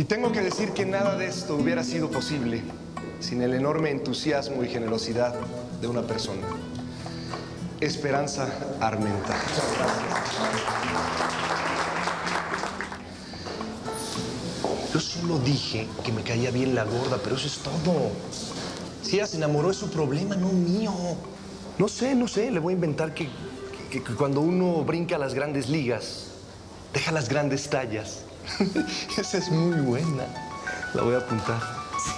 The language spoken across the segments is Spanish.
Y tengo que decir que nada de esto hubiera sido posible sin el enorme entusiasmo y generosidad de una persona. Esperanza Armenta. Yo solo dije que me caía bien la gorda, pero eso es todo. Si ella se enamoró es su problema, no mío. No sé, le voy a inventar que cuando uno brinca a las grandes ligas, deja las grandes tallas. Esa es muy buena. La voy a apuntar. Sí.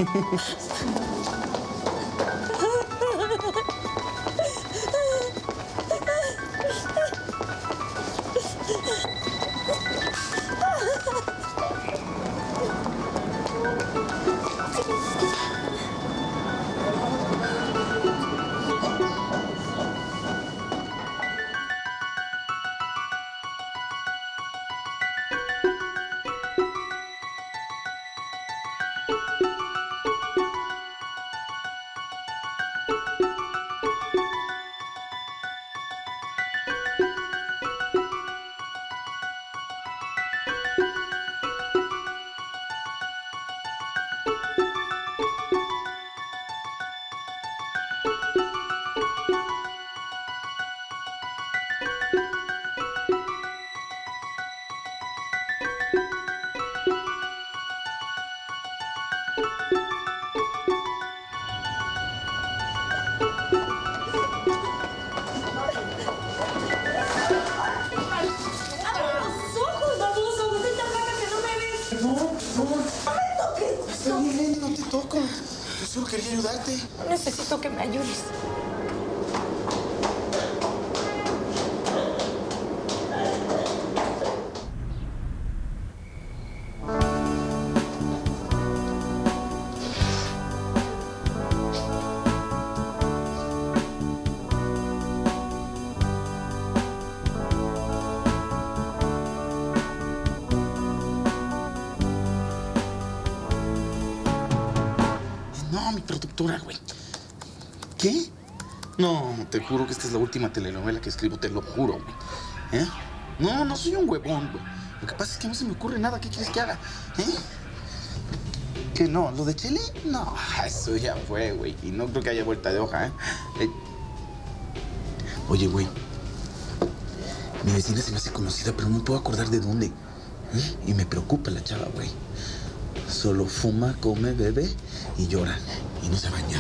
Yo solo quería ayudarte. Necesito que me ayudes. No, mi productora, güey. ¿Qué? No, te juro que esta es la última telenovela que escribo, te lo juro, güey. ¿Eh? No soy un huevón, güey. Lo que pasa es que no se me ocurre nada. ¿Qué quieres que haga? ¿Qué no? ¿Lo de Chile? No, eso ya fue, güey. Y no creo que haya vuelta de hoja, ¿eh? Oye, güey. Mi vecina se me hace conocida, pero no puedo acordar de dónde. Y me preocupa la chava, güey. Solo fuma, come, bebe y llora. Y no se ha bañado.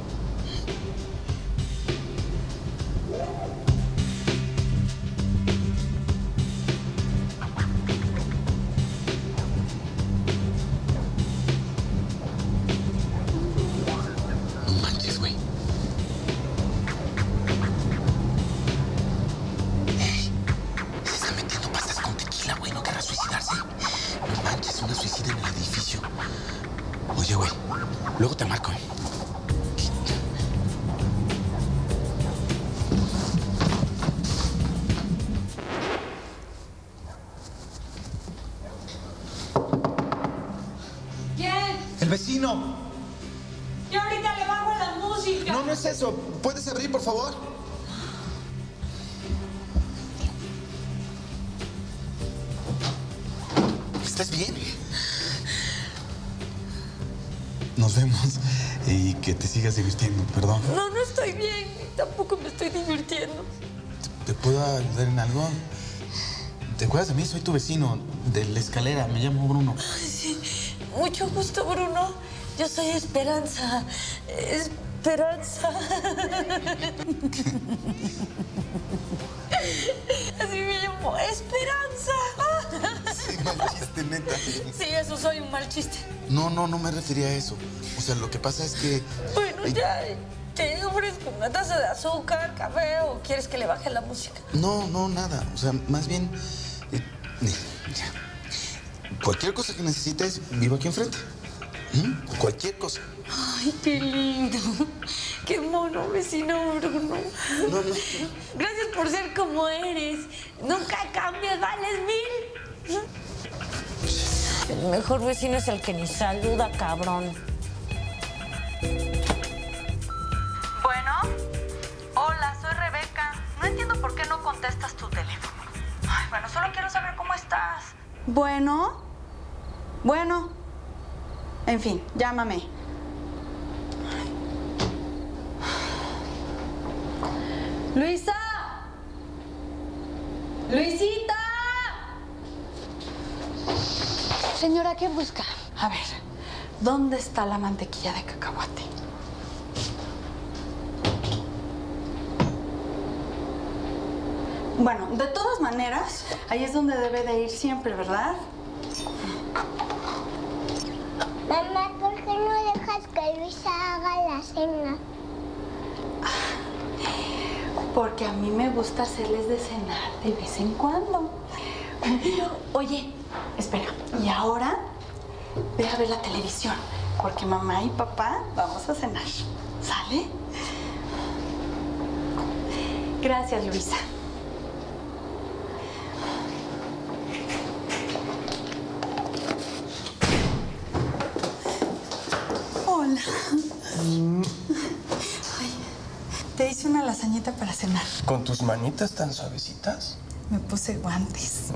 No manches, güey. Ey, se está metiendo pastas con tequila, güey. No querrá suicidarse. No manches, una suicida en el edificio. Oye, güey, luego te marco. ¿Quién? ¡El vecino! Yo ahorita le bajo la música. No es eso. ¿Puedes abrir, por favor? ¿Estás bien? Nos vemos y que te sigas divirtiendo, perdón. No estoy bien. Tampoco me estoy divirtiendo. ¿Te puedo ayudar en algo? ¿Te acuerdas de mí? Soy tu vecino de la escalera. Me llamo Bruno. Sí, mucho gusto, Bruno. Yo soy Esperanza. Esperanza. Así me llamo, Esperanza. Sí, mal chiste, neta. Sí, eso soy un mal chiste. No me refería a eso. O sea, lo que pasa es que... Bueno, ya te ofrezco una taza de azúcar, café, o quieres que le baje la música. No, nada. O sea, más bien... ya. Cualquier cosa que necesites, vivo aquí enfrente. Cualquier cosa. Ay, qué lindo. Qué mono, vecino Bruno. No. Gracias por ser como eres. Nunca cambias, vales 1000. El mejor vecino es el que ni saluda, cabrón. Bueno, hola, soy Rebeca. No entiendo por qué no contestas tu teléfono. Ay, bueno, solo quiero saber cómo estás. Bueno, En fin, llámame. ¡Luisa! ¡Luisita! Señora, ¿qué busca? A ver, ¿dónde está la mantequilla de cacahuate? Bueno, de todas maneras, ahí es donde debe de ir siempre, ¿verdad? Mamá, ¿por qué no dejas que Luisa haga la cena? Porque a mí me gusta hacerles de cenar de vez en cuando. Oye, espera, y ahora ve a ver la televisión, porque mamá y papá vamos a cenar. ¿Sale? Gracias, Luisa. Hola. Ay, te hice una lasañita para cenar. ¿Con tus manitas tan suavecitas? Me puse guantes.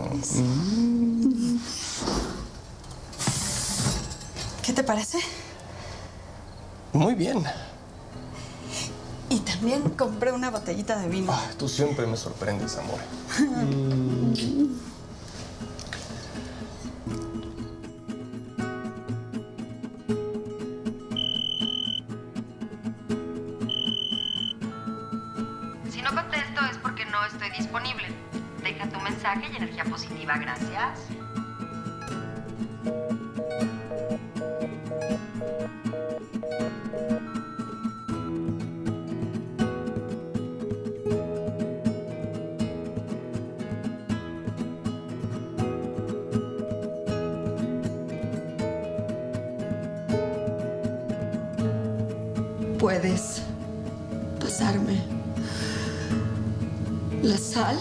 ¿Qué te parece? Muy bien. Y también compré una botellita de vino. Ah, tú siempre me sorprendes, amor. Si no contesto es porque no estoy disponible. Deja tu mensaje y energía positiva, gracias. ¿Puedes pasarme la sal?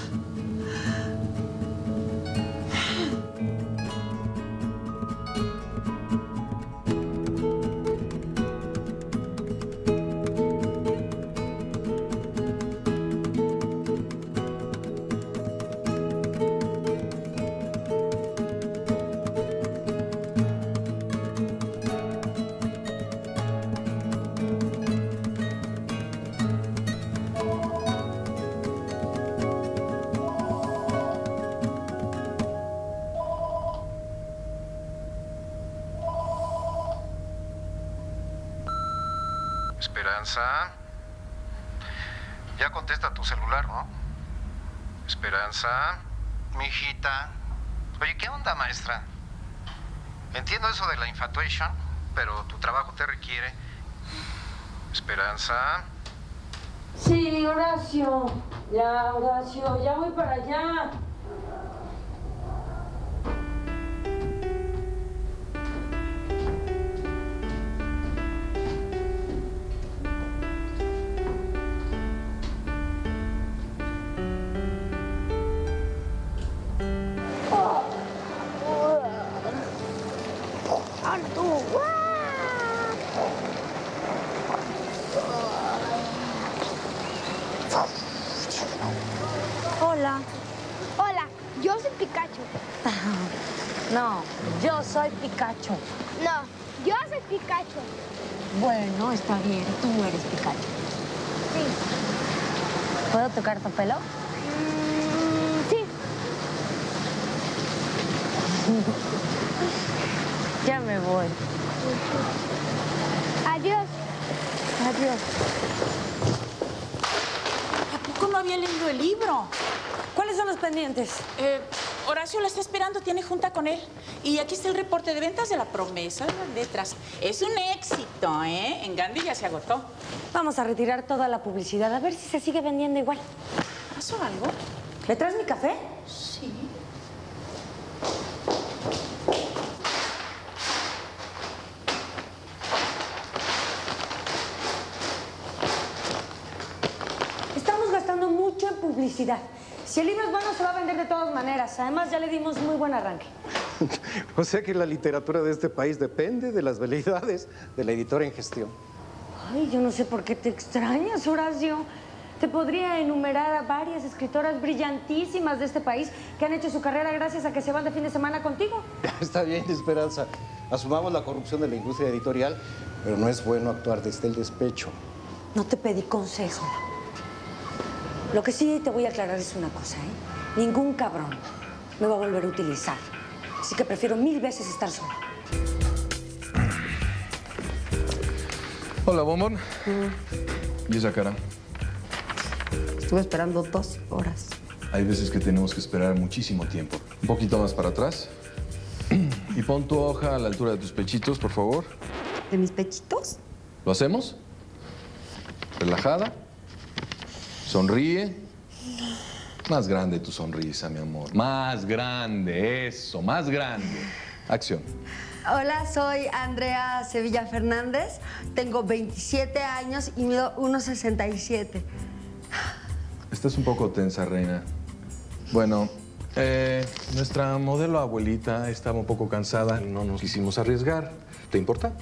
Esperanza. Ya contesta tu celular, ¿no? Esperanza. Mijita. Oye, ¿qué onda, maestra? Entiendo eso de la infatuation, pero tu trabajo te requiere. Esperanza. Sí, Horacio. Ya, Horacio, ya voy para allá. Hola. Hola, yo soy Pikachu. No, yo soy Pikachu. No, yo soy Pikachu. Bueno, está bien, tú eres Pikachu. Sí. ¿Puedo tocar tu pelo? Sí. Ya me voy. Adiós. Adiós. ¿A poco no había leído el libro? ¿Cuáles son los pendientes? Horacio la está esperando, tiene junta con él. Y aquí está el reporte de ventas de La Promesa de las Letras. Es un éxito, ¿eh? En Gandhi ya se agotó. Vamos a retirar toda la publicidad, a ver si se sigue vendiendo igual. ¿Pasó algo? ¿Me traes mi café? Sí. Estamos gastando mucho en publicidad. Si el libro es bueno, se va a vender de todas maneras. Además, ya le dimos muy buen arranque. O sea que la literatura de este país depende de las habilidades del editor en gestión. Ay, yo no sé por qué te extrañas, Horacio. Te podría enumerar a varias escritoras brillantísimas de este país que han hecho su carrera gracias a que se van de fin de semana contigo. Está bien, Esperanza. Asumamos la corrupción de la industria editorial, pero no es bueno actuar desde el despecho. No te pedí consejo. Lo que sí te voy a aclarar es una cosa, ¿eh? Ningún cabrón me va a volver a utilizar. Así que prefiero 1000 veces estar sola. Hola, bombón. ¿Y esa cara? Estuve esperando 2 horas. Hay veces que tenemos que esperar muchísimo tiempo. Un poquito más para atrás. Y pon tu hoja a la altura de tus pechitos, por favor. ¿De mis pechitos? ¿Lo hacemos? Relajada. Sonríe. Más grande tu sonrisa, mi amor. Más grande, eso, más grande. Acción. Hola, soy Andrea Sevilla Fernández. Tengo 27 años y mido 1,67. Estás un poco tensa, reina. Bueno, nuestra modelo abuelita estaba un poco cansada y no nos quisimos arriesgar. ¿Te importa?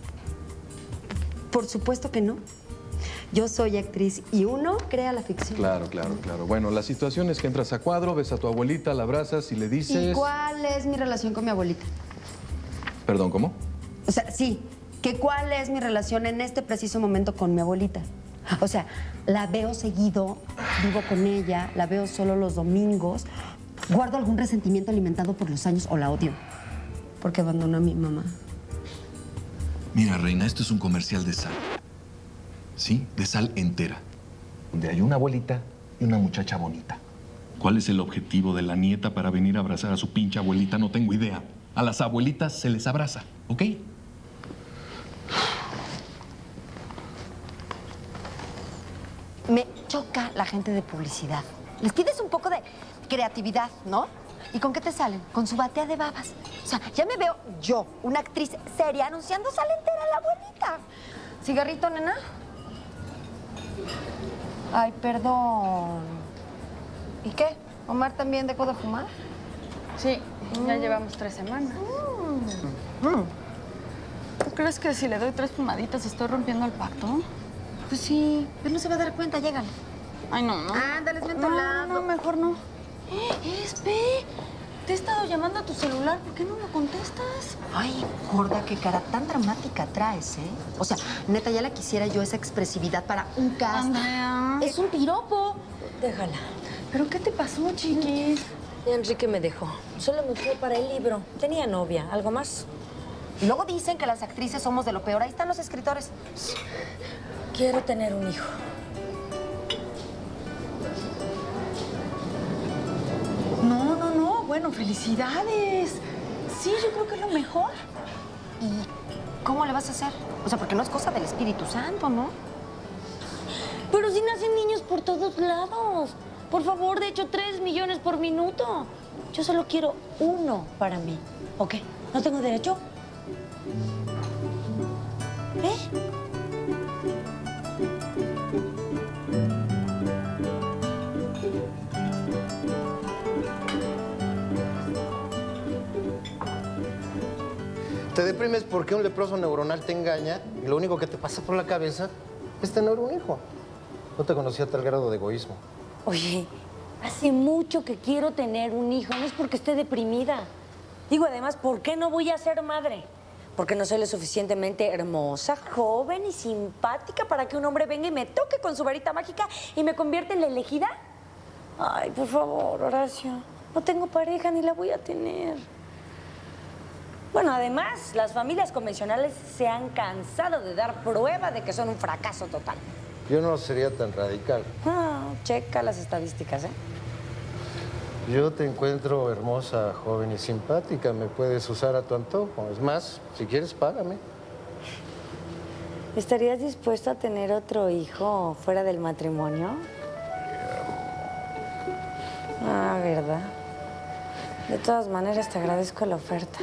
Por supuesto que no. Yo soy actriz y uno crea la ficción. Claro, claro, claro. Bueno, la situación es que entras a cuadro, ves a tu abuelita, la abrazas y le dices... ¿Y cuál es mi relación con mi abuelita? Perdón, ¿cómo? O sea, sí, que cuál es mi relación en este preciso momento con mi abuelita. O sea, la veo seguido, vivo con ella, la veo solo los domingos. ¿Guardo algún resentimiento alimentado por los años o la odio? Porque abandonó a mi mamá. Mira, reina, esto es un comercial de sal. ¿Sí? De sal entera. Donde hay una abuelita y una muchacha bonita. ¿Cuál es el objetivo de la nieta para venir a abrazar a su pinche abuelita? No tengo idea. A las abuelitas se les abraza, ¿ok? Me choca la gente de publicidad. Les pides un poco de creatividad, ¿no? ¿Y con qué te salen? Con su batea de babas. O sea, ya me veo yo, una actriz seria, anunciando sal entera a la abuelita. ¿Cigarrito, nena? Ay, perdón. ¿Y qué? ¿Omar también dejó de fumar? Sí, ya llevamos 3 semanas. ¿Tú crees que si le doy 3 fumaditas estoy rompiendo el pacto? Pues sí, pero no se va a dar cuenta, llégale. Ay, no, no. Ándale, es mentolado. No, mejor no. Espe, te he estado llamando a tu celular, ¿por qué no lo contestas? Ay, gorda, qué cara tan dramática traes, ¿eh? O sea, neta, ya la quisiera yo esa expresividad para un cast. Andrea. Es un piropo. Déjala. ¿Pero qué te pasó, chiquis? Enrique me dejó. Solo me fue para el libro. Tenía novia. ¿Algo más? Y luego dicen que las actrices somos de lo peor. Ahí están los escritores. Quiero tener un hijo. No. Bueno, felicidades. Sí, yo creo que es lo mejor. ¿Y cómo le vas a hacer? O sea, porque no es cosa del Espíritu Santo, ¿no? Pero si nacen niños por todos lados. Por favor, de hecho, 3 millones por minuto. Yo solo quiero 1 para mí. ¿Ok? ¿No tengo derecho? ¿Eh? Te deprimes porque un leproso neuronal te engaña y lo único que te pasa por la cabeza es tener un hijo. No te conocía a tal grado de egoísmo. Oye, hace mucho que quiero tener un hijo. No es porque esté deprimida. Digo, además, ¿por qué no voy a ser madre? Porque no soy lo suficientemente hermosa, joven y simpática para que un hombre venga y me toque con su varita mágica y me convierta en la elegida. Ay, por favor, Horacio. No tengo pareja ni la voy a tener. Bueno, además, las familias convencionales se han cansado de dar prueba de que son un fracaso total. Yo no sería tan radical. Checa las estadísticas, ¿eh? Yo te encuentro hermosa, joven y simpática. Me puedes usar a tu antojo. Es más, si quieres, págame. ¿Estarías dispuesto a tener otro hijo fuera del matrimonio? Ah, ¿verdad? De todas maneras, te agradezco la oferta.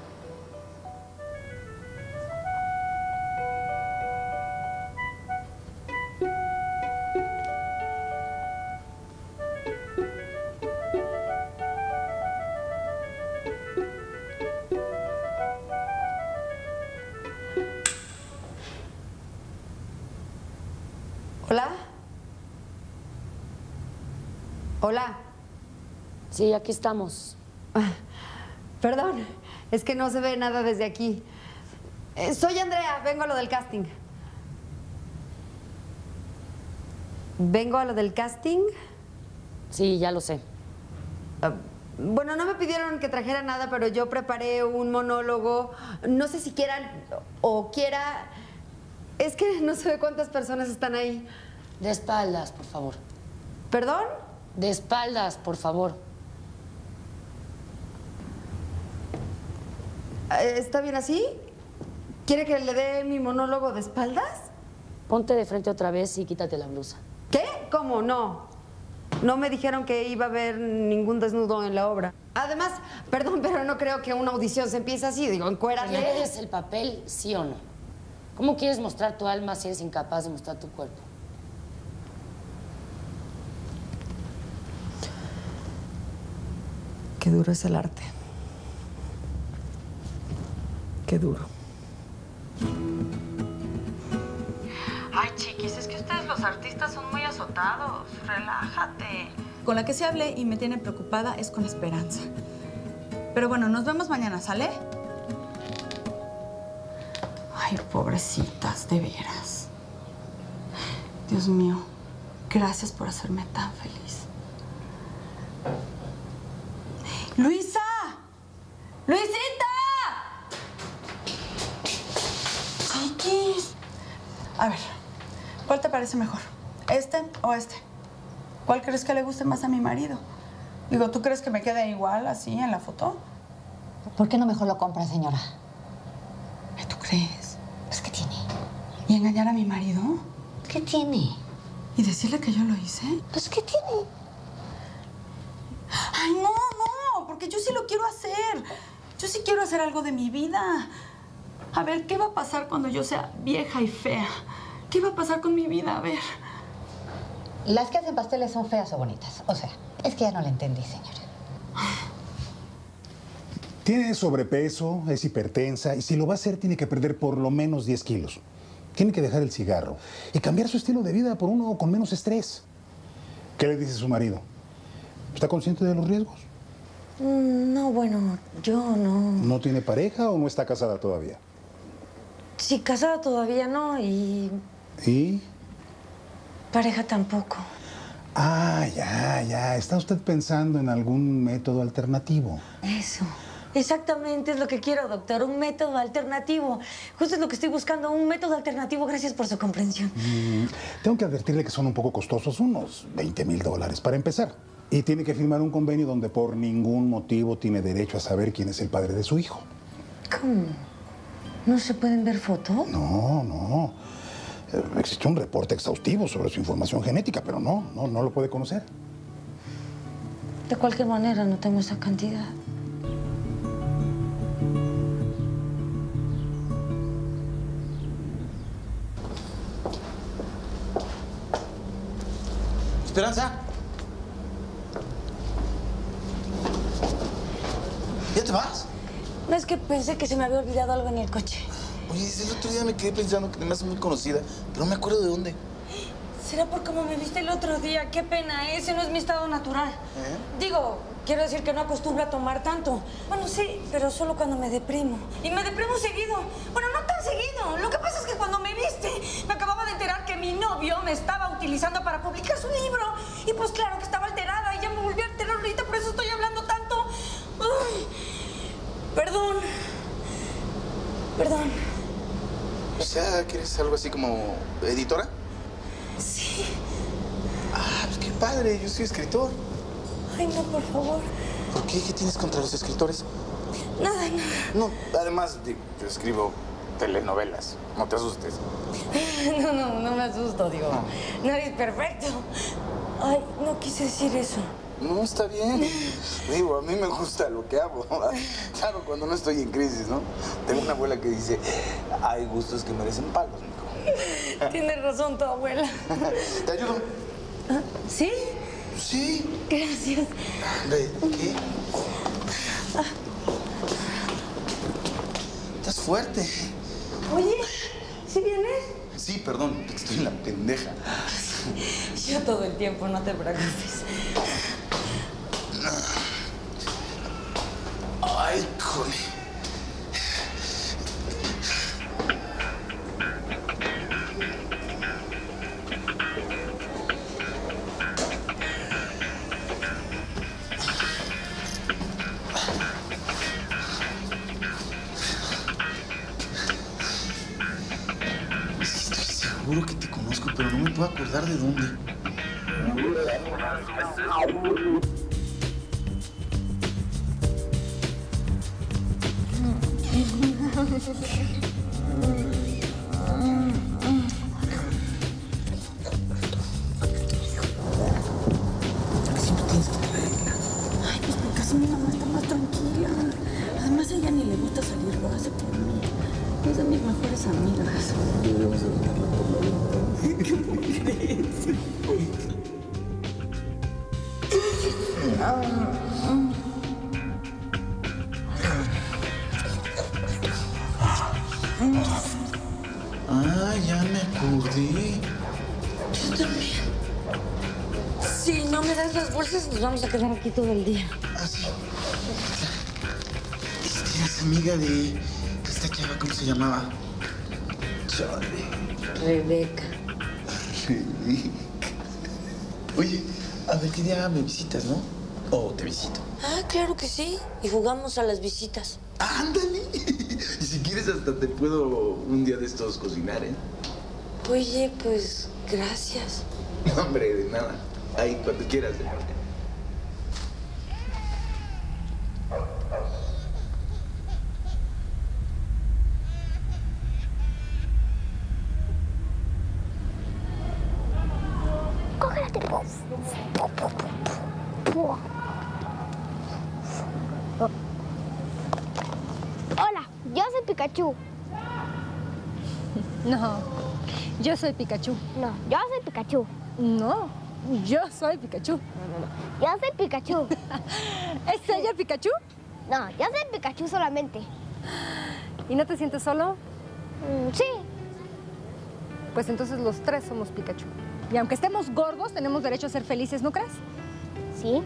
¿Hola? ¿Hola? Sí, aquí estamos. Perdón, Es que no se ve nada desde aquí. Soy Andrea, vengo a lo del casting. ¿Vengo a lo del casting? Sí, ya lo sé. Bueno, no me pidieron que trajera nada, pero yo preparé un monólogo. No sé si quieran o quiera... Es que no sé cuántas personas están ahí. De espaldas, por favor. ¿Perdón? De espaldas, por favor. ¿Está bien así? ¿Quiere que le dé mi monólogo de espaldas? Ponte de frente otra vez y quítate la blusa. ¿Qué? ¿Cómo? No. No me dijeron que iba a haber ningún desnudo en la obra. Además, perdón, pero no creo que una audición se empiece así. Digo, encuérate. ¿Quieres el papel, sí o no? ¿Cómo quieres mostrar tu alma si eres incapaz de mostrar tu cuerpo? Qué duro es el arte. Qué duro. Ay, chiquis, es que ustedes los artistas son muy azotados. Relájate. Con la que se hable y me tiene preocupada es con Esperanza. Pero bueno, nos vemos mañana, ¿sale? Ay, pobrecitas, de veras. Dios mío, gracias por hacerme tan feliz. ¡Luisa! ¡Luisita! Chiquis. A ver, ¿cuál te parece mejor? ¿Este o este? ¿Cuál crees que le guste más a mi marido? Digo, ¿tú crees que me quede igual así en la foto? ¿Por qué no mejor lo compra, señora? ¿Tú crees? Pues, ¿qué tiene? ¿Y engañar a mi marido? ¿Qué tiene? ¿Y decirle que yo lo hice? Pues, ¿qué tiene? Ay, no, no, porque yo sí lo quiero hacer. Yo sí quiero hacer algo de mi vida. A ver, ¿qué va a pasar cuando yo sea vieja y fea? ¿Qué va a pasar con mi vida? A ver. ¿Las que hacen pasteles son feas o bonitas? O sea, es que ya no la entendí, señora. Tiene sobrepeso, es hipertensa y si lo va a hacer tiene que perder por lo menos 10 kilos. Tiene que dejar el cigarro y cambiar su estilo de vida por uno con menos estrés. ¿Qué le dice su marido? ¿Está consciente de los riesgos? No, bueno, yo no... ¿No tiene pareja o no está casada todavía? Sí, casada todavía no y... ¿Y? Pareja tampoco. Ah, ya. ¿Está usted pensando en algún método alternativo? Eso. Exactamente, es lo que quiero, doctor. Un método alternativo. Justo es lo que estoy buscando, un método alternativo. Gracias por su comprensión. Tengo que advertirle que son un poco costosos, unos $20,000 para empezar. Y tiene que firmar un convenio donde por ningún motivo tiene derecho a saber quién es el padre de su hijo. ¿Cómo? ¿No se pueden ver fotos? No. Existe un reporte exhaustivo sobre su información genética, pero no lo puede conocer. De cualquier manera, no tengo esa cantidad. Esperanza. ¿Ya te vas? No, es que pensé que se me había olvidado algo en el coche. Oye, el otro día me quedé pensando que te me hace muy conocida, pero no me acuerdo de dónde. ¿Será por cómo me viste el otro día? Qué pena, ese no es mi estado natural. Digo, quiero decir que no acostumbro a tomar tanto. Bueno, sí, pero solo cuando me deprimo. Y me deprimo seguido. Bueno, no tan seguido. Lo que pasa es que cuando me viste, me acababa de enterar que mi novio me estaba utilizando para publicar su libro. Y pues claro que estaba alterada y ya me volví a alterar ahorita, por eso estoy hablando tanto. Uy, perdón. O sea, ¿que eres algo así como editora? Sí. Ah, pues qué padre, yo soy escritor. Ay, no, por favor. ¿Por qué? ¿Qué tienes contra los escritores? Nada. No, además, yo escribo telenovelas. No te asustes. No me asusto, digo. Nadie es perfecto. Ay, no quise decir eso. No, está bien. Digo, a mí me gusta lo que hago. Claro, cuando no estoy en crisis, ¿no? Tengo una abuela que dice, hay gustos que merecen palos, mijo. Tienes razón tu abuela. ¿Te ayudo? ¿Sí? Sí. Gracias. ¿Qué? Estás fuerte. Oye, ¿sí vienes? Sí, perdón, estoy en la pendeja. Yo todo el tiempo, no te preocupes. Ay, joder. juro que te conozco, pero no me puedo acordar de dónde. Siempre tienes que traerla. Ay, pues porque así mi mamá está más tranquila. Además, a ella ni le gusta salir, lo hace por mí. Es de mis mejores amigas. Deberíamos evitarla por la ventana. ¿Cómo crees? Ah, ya me acordé. Yo también. Si no me das las bolsas, nos vamos a quedar aquí todo el día. Ah, sí. Eras amiga de esta chava, ¿cómo se llamaba? Chale. Rebeca. Rebeca. Oye, a ver qué día me visitas, ¿no? O te visito. Ah, claro que sí. Y jugamos a las visitas. ¡Ándale! Y si quieres hasta te puedo un día de estos cocinar, ¿eh? Oye, pues, gracias. No, hombre, de nada. Ahí, cuando quieras. Cógete. Hola, yo soy Pikachu. No, yo soy Pikachu. No, yo soy Pikachu. No, yo soy Pikachu. Yo soy Pikachu. ¿Es ella Pikachu? No, yo soy Pikachu solamente. ¿Y no te sientes solo? Sí. Pues entonces los tres somos Pikachu. Y aunque estemos gordos, tenemos derecho a ser felices, ¿no crees? Sí.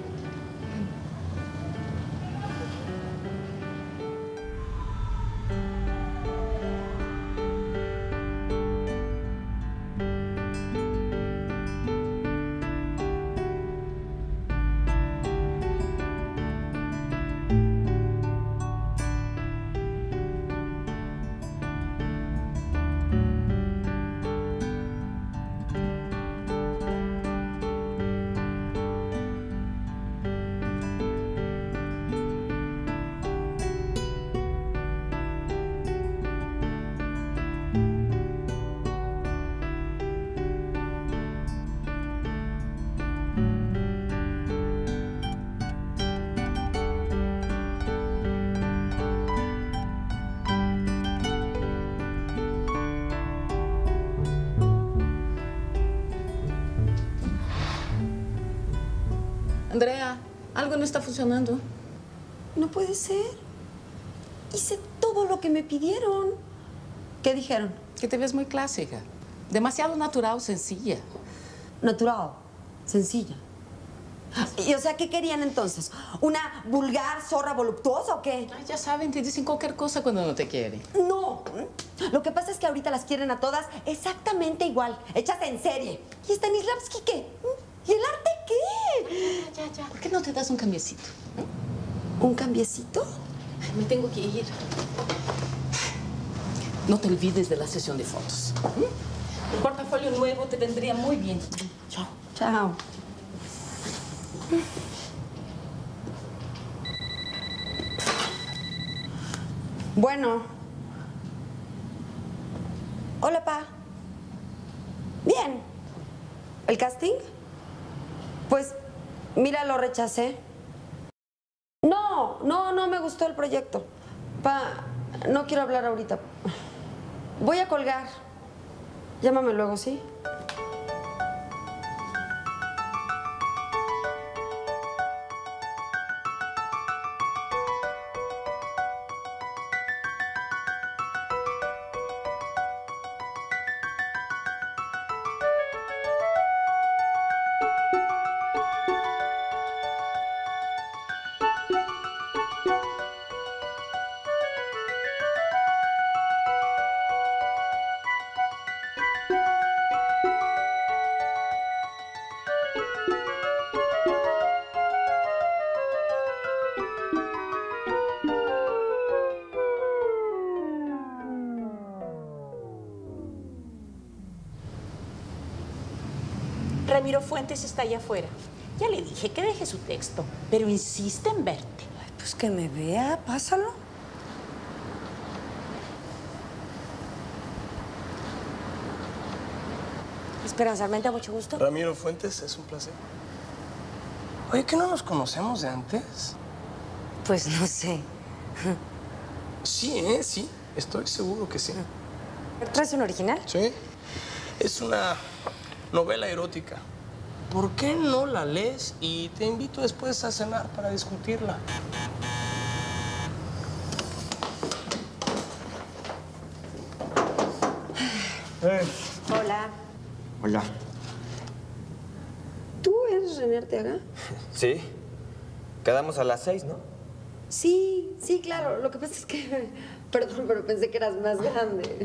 Andrea, algo no está funcionando. No puede ser. Hice todo lo que me pidieron. ¿Qué dijeron? Que te ves muy clásica. Demasiado natural, sencilla. Natural, sencilla. Y o sea, ¿qué querían entonces? ¿Una vulgar zorra voluptuosa o qué? Ay, ya saben, te dicen cualquier cosa cuando no te quieren. No. Lo que pasa es que ahorita las quieren a todas exactamente igual, hechas en serie. ¿Y Stanislavski qué? ¿Y el arte qué? Ya. ¿Por qué no te das un cambiecito? ¿Un cambiecito? Ay, me tengo que ir. No te olvides de la sesión de fotos. El portafolio nuevo te vendría muy bien. Chao. Chao. Bueno. Hola, pa. Bien. ¿El casting? Pues, mira, lo rechacé. No me gustó el proyecto. Pa, no quiero hablar ahorita. Voy a colgar. Llámame luego, ¿sí? Ramiro Fuentes está allá afuera. Ya le dije que deje su texto, pero insiste en verte. Ay, pues que me vea, pásalo. Esperanza Armenta, mucho gusto. Ramiro Fuentes, es un placer. Oye, ¿que no nos conocemos de antes? Pues no sé. Sí, sí. Estoy seguro que sí. ¿Traes un original? Sí. Es una novela erótica. ¿Por qué no la lees y te invito después a cenar para discutirla? Hola. Hola. ¿Tú eres René Arteaga? Sí. Quedamos a las 6, ¿no? Sí, sí, claro. Lo que pasa es que... Perdón, pero pensé que eras más grande.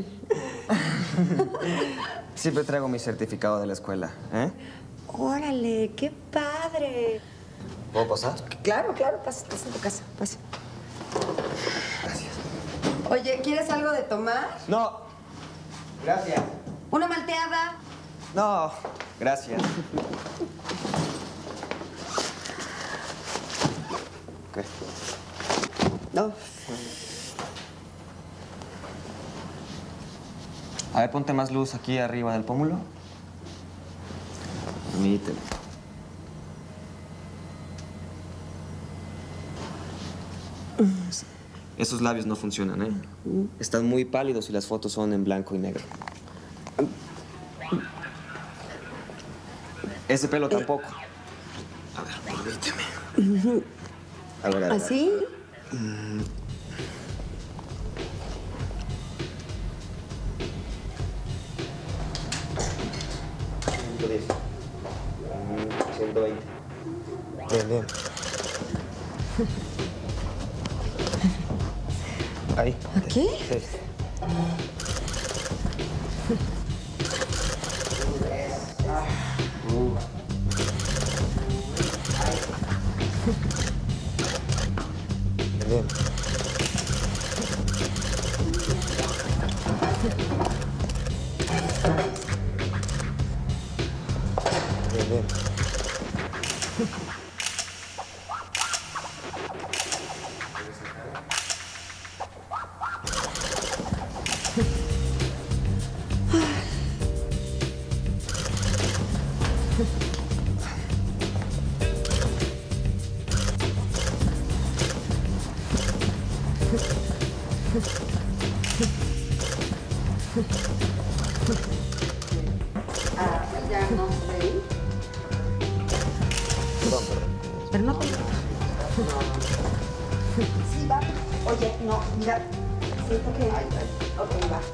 Siempre traigo mi certificado de la escuela, ¿eh? Órale, qué padre. ¿Puedo pasar? Claro, claro, pasa en tu casa, pasa. Gracias. Oye, ¿quieres algo de tomar? No. Gracias. ¿Una malteada? No, gracias. ¿Qué? No. A ver, ponte más luz aquí arriba del pómulo. Permíteme. Esos labios no funcionan, ¿eh? Están muy pálidos y las fotos son en blanco y negro. Ese pelo tampoco. A ver, permíteme. A ver, a ver. ¿Así? $110. 120. Bien, bien. Ahí. ¿Aquí? Sí. Bien. Bien, bien. Ya no sé. Perdón. Pero no te... Sí, va. Oye, no, mira. Siento que... Ok, va.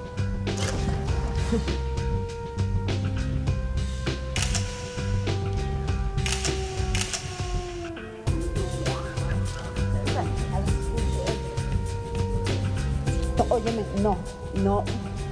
Óyeme, no. No.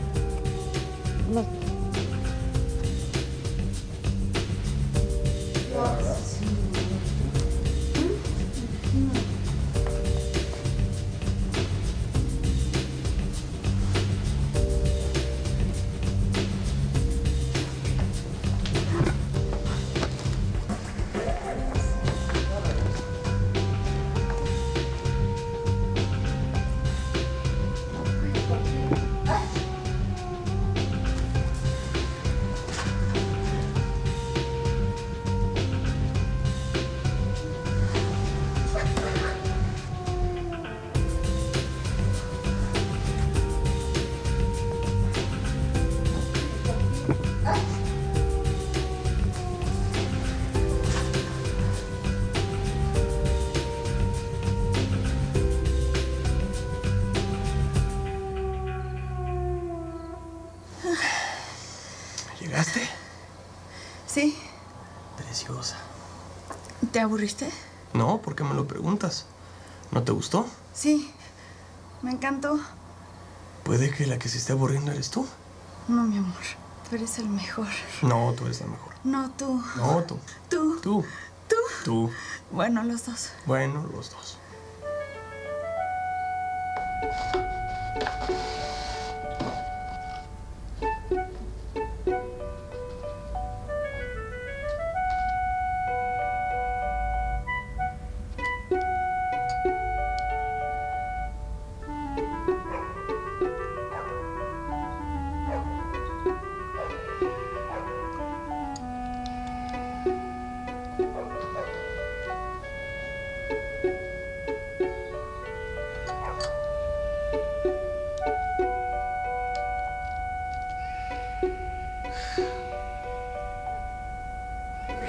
¿Llegaste? Sí. Preciosa. ¿Te aburriste? No, ¿por qué me lo preguntas? ¿No te gustó? Sí. Me encantó. Puede que la que se esté aburriendo eres tú. No, mi amor. Tú eres el mejor. No, tú eres la mejor. No, tú. No, tú. Tú. Tú. Tú. Tú. Bueno, los dos. Bueno, los dos.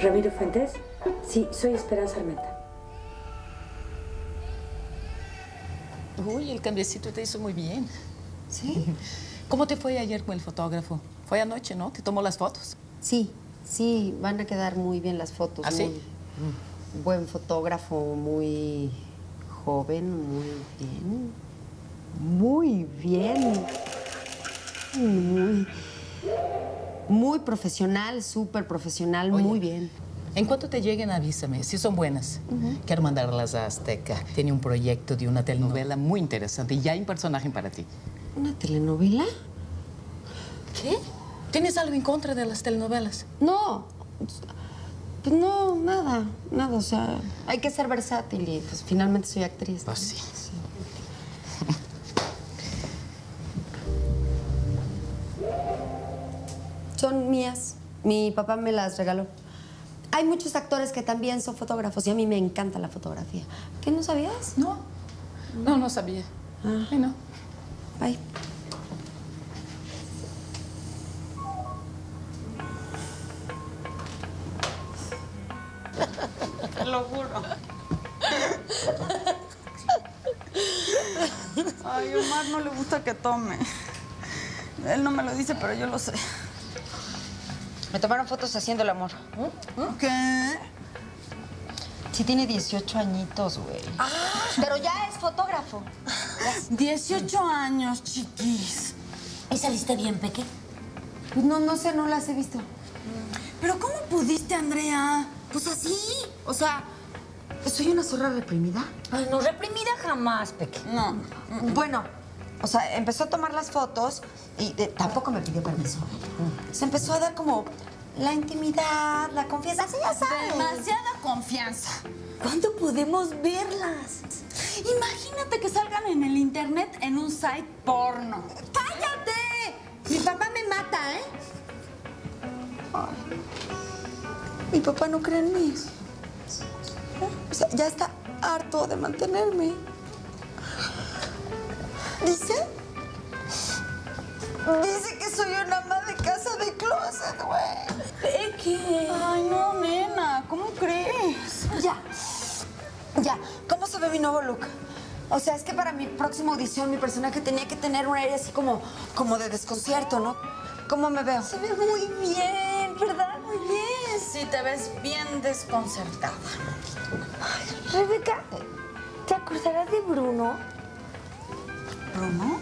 Ramiro Fuentes. Sí, soy Esperanza Armenta. Uy, el cambiecito te hizo muy bien. ¿Sí? ¿Cómo te fue ayer con el fotógrafo? Fue anoche, ¿no? ¿Te tomó las fotos? Sí, sí, van a quedar muy bien las fotos. ¿Ah, sí? Muy buen fotógrafo, muy joven, muy bien. Muy bien. Muy profesional, súper profesional, Oye, muy bien. En cuanto te lleguen, avísame. Si son buenas. Quiero mandarlas a Azteca. Tiene un proyecto de una telenovela muy interesante y ya hay un personaje para ti. ¿Una telenovela? ¿Qué? ¿Tienes algo en contra de las telenovelas? No. Pues no, nada. O sea, hay que ser versátil y pues finalmente soy actriz. Pues sí. Son mías. Mi papá me las regaló. Hay muchos actores que también son fotógrafos y a mí me encanta la fotografía. ¿Qué, no sabías? No sabía. Ay, no. Bye. Te lo juro. Ay, Omar no le gusta que tome. Él no me lo dice, pero yo lo sé. Me tomaron fotos haciendo el amor. ¿Qué? Sí tiene 18 añitos, güey. Pero ya es fotógrafo. 18 años, chiquis. ¿Y saliste bien, Peque? Pues no sé, no las he visto. ¿Pero cómo pudiste, Andrea? Pues así. O sea, ¿soy una zorra reprimida? Ay, no, reprimida jamás, Peque. No. Bueno, o sea, empezó a tomar las fotos y tampoco me pidió permiso. Se empezó a dar como la intimidad, la confianza. Así ya sabes. Demasiada confianza. ¿Cuándo podemos verlas? Imagínate que salgan en el internet en un site porno. ¡Cállate! Mi papá me mata, ¿eh? Ay. Mi papá no cree en mí. O sea, ya está harto de mantenerme. Dice que soy una ama de casa de closet, güey. Peque. Ay, no, nena. ¿Cómo crees? Ya. ¿Cómo se ve mi nuevo look? O sea, es que para mi próxima audición mi personaje tenía que tener un aire así como de desconcierto, ¿no? ¿Cómo me veo? Se ve muy bien, ¿verdad? Muy bien. Sí, te ves bien desconcertada. Ay, Rebeca, ¿te acordarás de Bruno? ¿Bruno?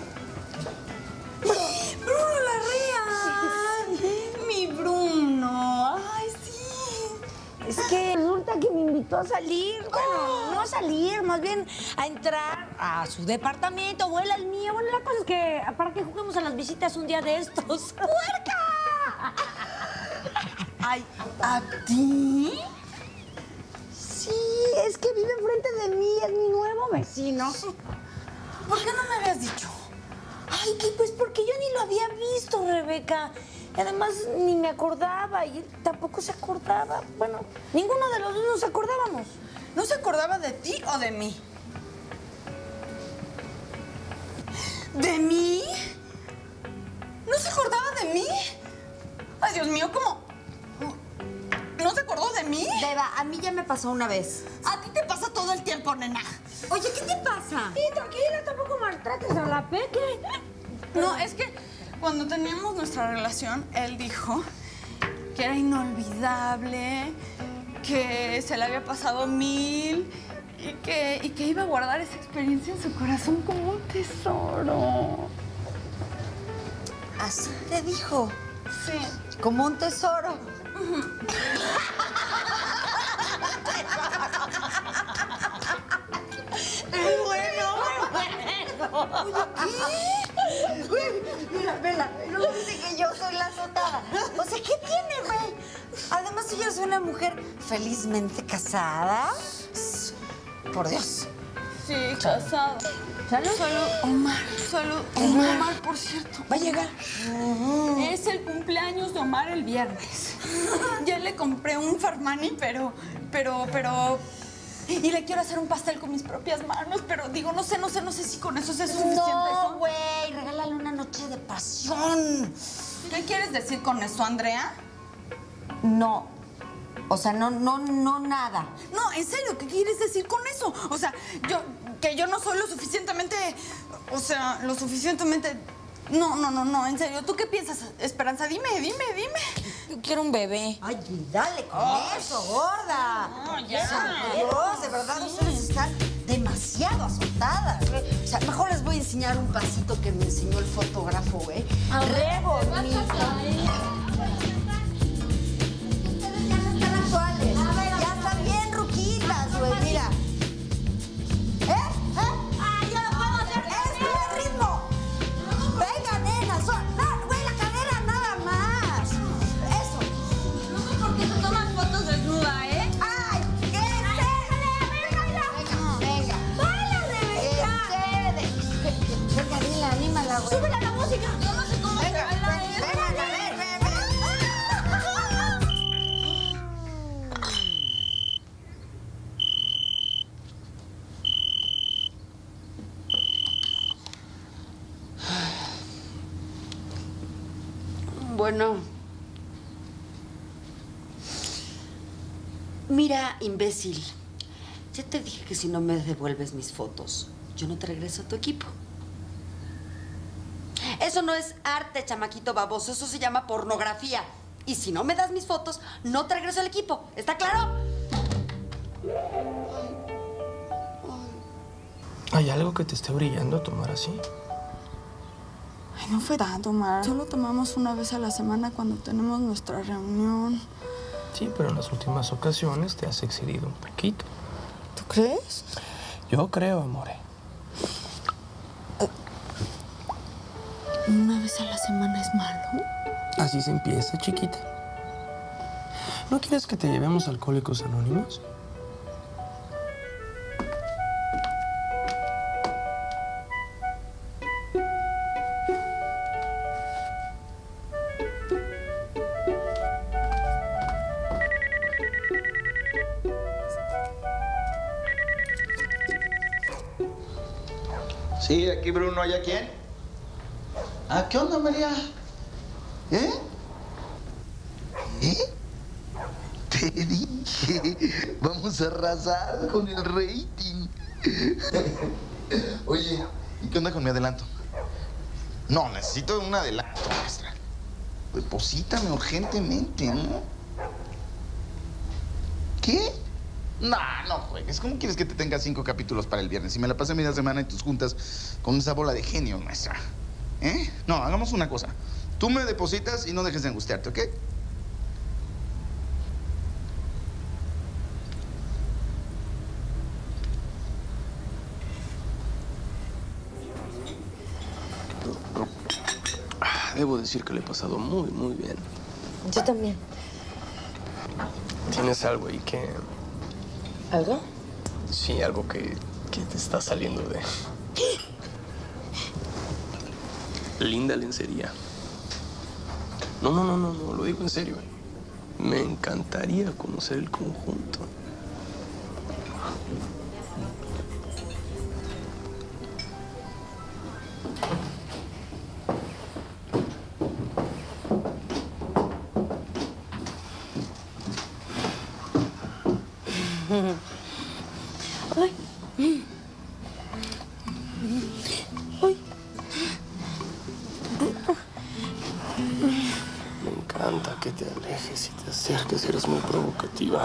¡Bruno Larrea! ¡Mi Bruno! ¡Ay, sí! Es que resulta que me invitó a salir. Bueno, no a salir, más bien a entrar a su departamento o él al mío. Bueno, la cosa es que para que juguemos a las visitas un día de estos. ¡Puerca! Ay, ¿a ti? Sí, es que vive enfrente de mí, es mi nuevo vecino. ¿Por qué no me habías dicho? Ay, que pues porque yo ni lo había visto, Rebeca. Y además ni me acordaba y él tampoco se acordaba. Bueno, ninguno de los dos nos acordábamos. ¿No se acordaba de ti o de mí? ¿De mí? ¿No se acordaba de mí? Ay, Dios mío, ¿cómo? ¿No se acordó de mí? Beba, a mí ya me pasó una vez. A ti te pasa todo el tiempo, nena. Oye, ¿qué te pasa? Sí, tranquila, tampoco maltrates a la Peque. No, es que cuando teníamos nuestra relación, él dijo que era inolvidable, que se le había pasado 1000 y que iba a guardar esa experiencia en su corazón como un tesoro. ¿Así te dijo? Sí. Como un tesoro. Muy bueno, muy bueno. Oye, ¿qué? Mira, vela. Luego dice que yo soy la azotada. O sea, ¿qué tiene, güey? Además, si yo soy una mujer felizmente casada. Por Dios. Sí, casado. Salud. Salud, Omar. Salud. Omar, por cierto. Va a llegar. Es el cumpleaños de Omar el viernes. Ya le compré un Farmani, pero... Y le quiero hacer un pastel con mis propias manos, pero digo, no sé si con eso es suficiente. No, güey, regálale una noche de pasión. ¿Qué quieres decir con eso, Andrea? No. O sea, no nada. No, en serio, ¿qué quieres decir con eso? O sea, yo no soy lo suficientemente... O sea, lo suficientemente... No, en serio. ¿Tú qué piensas, Esperanza? Dime. Yo quiero un bebé. Ay, dale con eso, gorda. No, ya. Dios, de verdad, ustedes están demasiado azotadas. O sea, mejor les voy a enseñar un pasito que me enseñó el fotógrafo, güey. Re bonito. Ustedes ya no están actuales. Ya están bien ruquitas, güey, mira. ¡Ah, yo lo puedo hacer! ¡Esto es ritmo! ¡Venga, nena! ¡No, güey, la cadera nada más! ¡Eso! No, ¿por qué te tomas fotos desnuda, eh? ¡Ay! ¿Qué Venga. Venga, dile, anímala, güey. ¡Súbela la música! Yo no sé cómo se baila eso. Bueno. Mira, imbécil. Ya te dije que si no me devuelves mis fotos, yo no te regreso a tu equipo. Eso no es arte, chamaquito baboso. Eso se llama pornografía. Y si no me das mis fotos, no te regreso al equipo. ¿Está claro? ¿Hay algo que te esté brillando a tomar así? Ay, no fue tanto, Omar. Solo tomamos una vez a la semana cuando tenemos nuestra reunión. Sí, pero en las últimas ocasiones te has excedido un poquito. ¿Tú crees? Yo creo, amore. ¿Una vez a la semana es malo? Así se empieza, chiquita. ¿No quieres que te llevemos a Alcohólicos Anónimos? Sí, aquí Bruno, ¿allá quién? Ah, ¿qué onda, María? ¿Eh? Te dije, vamos a arrasar con el rating. Oye, ¿y qué onda con mi adelanto? No, necesito un adelanto, maestra. Deposítame urgentemente, ¿no? ¿Qué? No juegues. ¿Cómo quieres que te tenga 5 capítulos para el viernes? Si me la pasé media semana en tus juntas con esa bola de genio, maestra. ¿Eh? No, hagamos una cosa. Tú me depositas y no dejes de angustiarte, ¿ok? Debo decir que le he pasado muy, muy bien. Yo también. ¿Tienes algo ahí que...? ¿Algo? Sí, algo que te está saliendo de... Linda lencería. No, lo digo en serio. Me encantaría conocer el conjunto. Ay. Ay. Me encanta que te alejes y te acerques. Eres muy provocativa.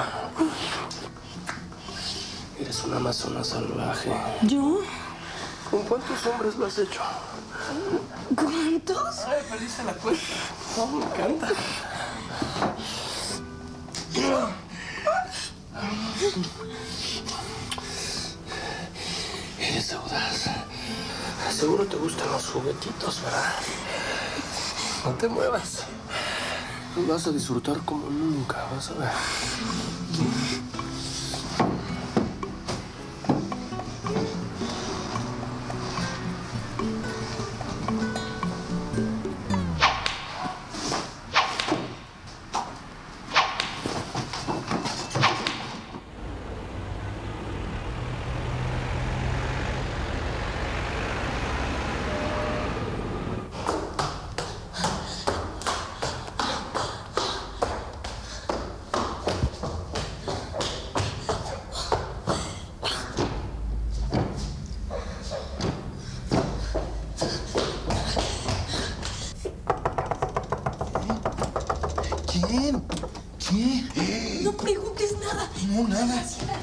Eres una amazona salvaje. ¿Yo? ¿Con cuántos hombres lo has hecho? ¿Cuántos? Ay, perdiste la cuenta. Oh, me encanta. Eres audaz. Seguro te gustan los juguetitos, ¿verdad? No te muevas. Vas a disfrutar como nunca, vas a ver. ¿Quién? ¿Quién? No preguntes nada. No, nada.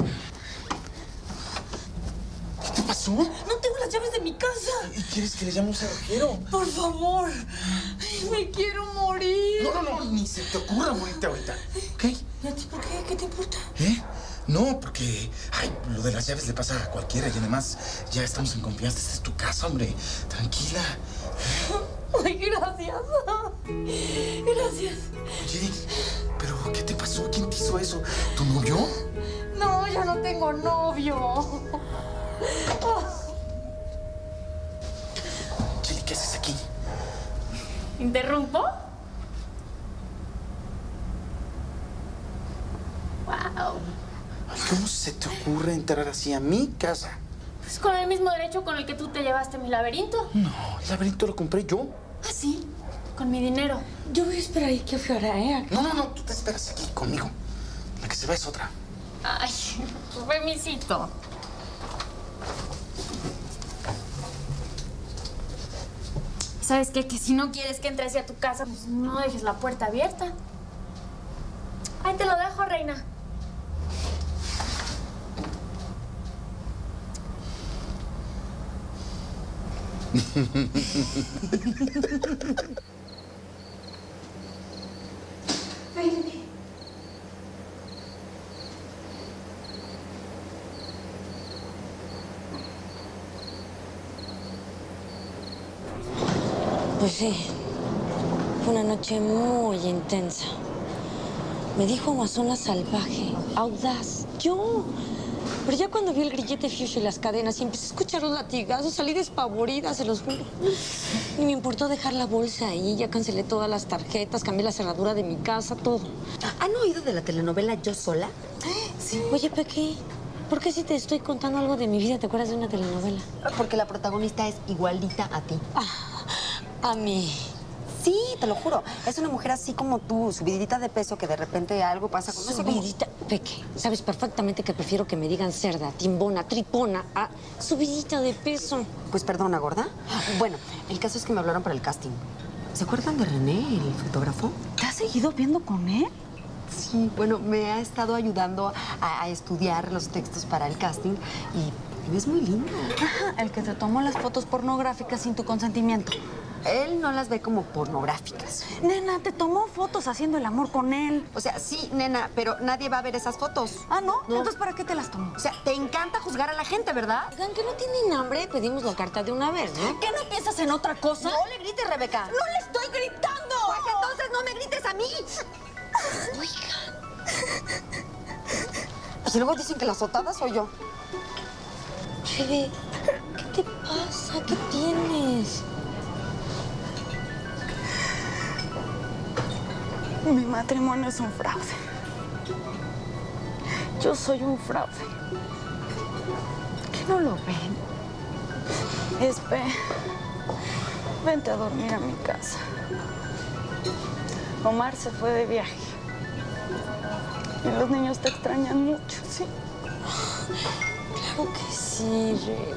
¿Qué te pasó? No tengo las llaves de mi casa. ¿Y quieres que le llame a un cerrajero? Por favor. Ay, me quiero morir. No, ni se te ocurra morirte ahorita, ¿ok? ¿Y a ti por qué? ¿Qué te importa? ¿Eh? No, porque lo de las llaves le pasa a cualquiera y además ya estamos en confianza. Esta es tu casa, hombre. Tranquila. Ay, gracias. Gracias. Oye, ¿pero qué te pasó? ¿Quién te hizo eso? ¿Tu novio? No, ya no tengo novio. Chili, ¿qué haces aquí? ¿Interrumpo? Wow. Ay, ¿cómo se te ocurre entrar así a mi casa? Pues con el mismo derecho con el que tú te llevaste mi laberinto. No, el laberinto lo compré yo. ¿Ah, sí? Con mi dinero. Yo voy a esperar ahí que Fiora, ¿eh? No, tú te esperas aquí conmigo. La que se va es otra. Ay, permisito. ¿Sabes qué? Que si no quieres que entre hacia tu casa, pues no dejes la puerta abierta. Ahí te lo dejo, reina. Pues sí, fue una noche muy intensa. Me dijo Amazona salvaje, audaz, yo. Pero ya cuando vi el grillete fuchsia y las cadenas y empecé a escuchar los latigazos, salí despavorida, se los juro. Ni me importó dejar la bolsa ahí, ya cancelé todas las tarjetas, cambié la cerradura de mi casa, todo. ¿Han oído de la telenovela Yo Sola? Sí. Oye, Peque, ¿por qué si te estoy contando algo de mi vida te acuerdas de una telenovela? Porque la protagonista es igualita a ti. A mí. Sí, te lo juro. Es una mujer así como tú, subidita de peso, que de repente algo pasa con... Subidita, Peque, sabes perfectamente que prefiero que me digan cerda, timbona, tripona, a subidita de peso. Pues perdona, gorda. Bueno, el caso es que me hablaron para el casting. ¿Se acuerdan de René, el fotógrafo? ¿Te has seguido viendo con él? Sí, bueno, me ha estado ayudando a estudiar los textos para el casting y es muy lindo. Ajá, el que te tomó las fotos pornográficas sin tu consentimiento. Él no las ve como pornográficas. Nena, te tomó fotos haciendo el amor con él. O sea, sí, nena, pero nadie va a ver esas fotos. ¿Ah, no? Entonces, ¿para qué te las tomó? O sea, te encanta juzgar a la gente, ¿verdad? Oigan, que no tienen hambre, pedimos la carta de una vez, ¿no? ¿Qué no piensas en otra cosa? No le grites, Rebeca. ¡No le estoy gritando! Pues entonces no me grites a mí. Oigan. Pues y luego dicen que la azotada soy yo. Rebe, ¿qué te pasa? ¿Qué tienes? Mi matrimonio es un fraude. Yo soy un fraude. ¿Qué no lo ven? Vente a dormir a mi casa. Omar se fue de viaje. Y los niños te extrañan mucho, ¿sí? Claro que sí, Rebe.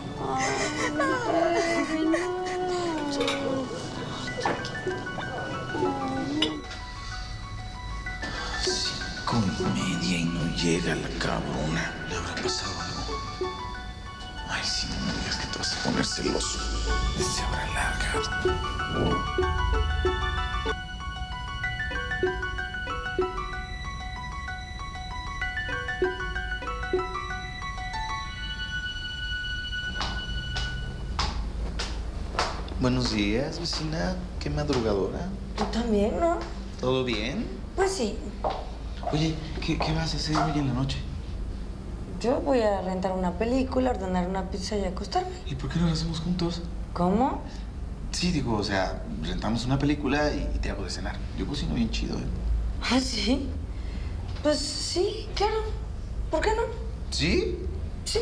Con media y no llega la cabrona. ¿Le habrá pasado algo? Ay, si no me digas que te vas a poner celoso. Se habrá largado. Buenos días, vecina. Qué madrugadora. ¿Tú también, no? ¿Todo bien? Pues sí. Oye, ¿qué vas a hacer hoy en la noche? Yo voy a rentar una película, ordenar una pizza y acostarme. ¿Y por qué no lo hacemos juntos? ¿Cómo? Sí, digo, o sea, rentamos una película y te hago de cenar. Yo cocino bien chido, ¿eh? ¿Ah, sí? Pues sí, claro. ¿Por qué no? ¿Sí? Sí.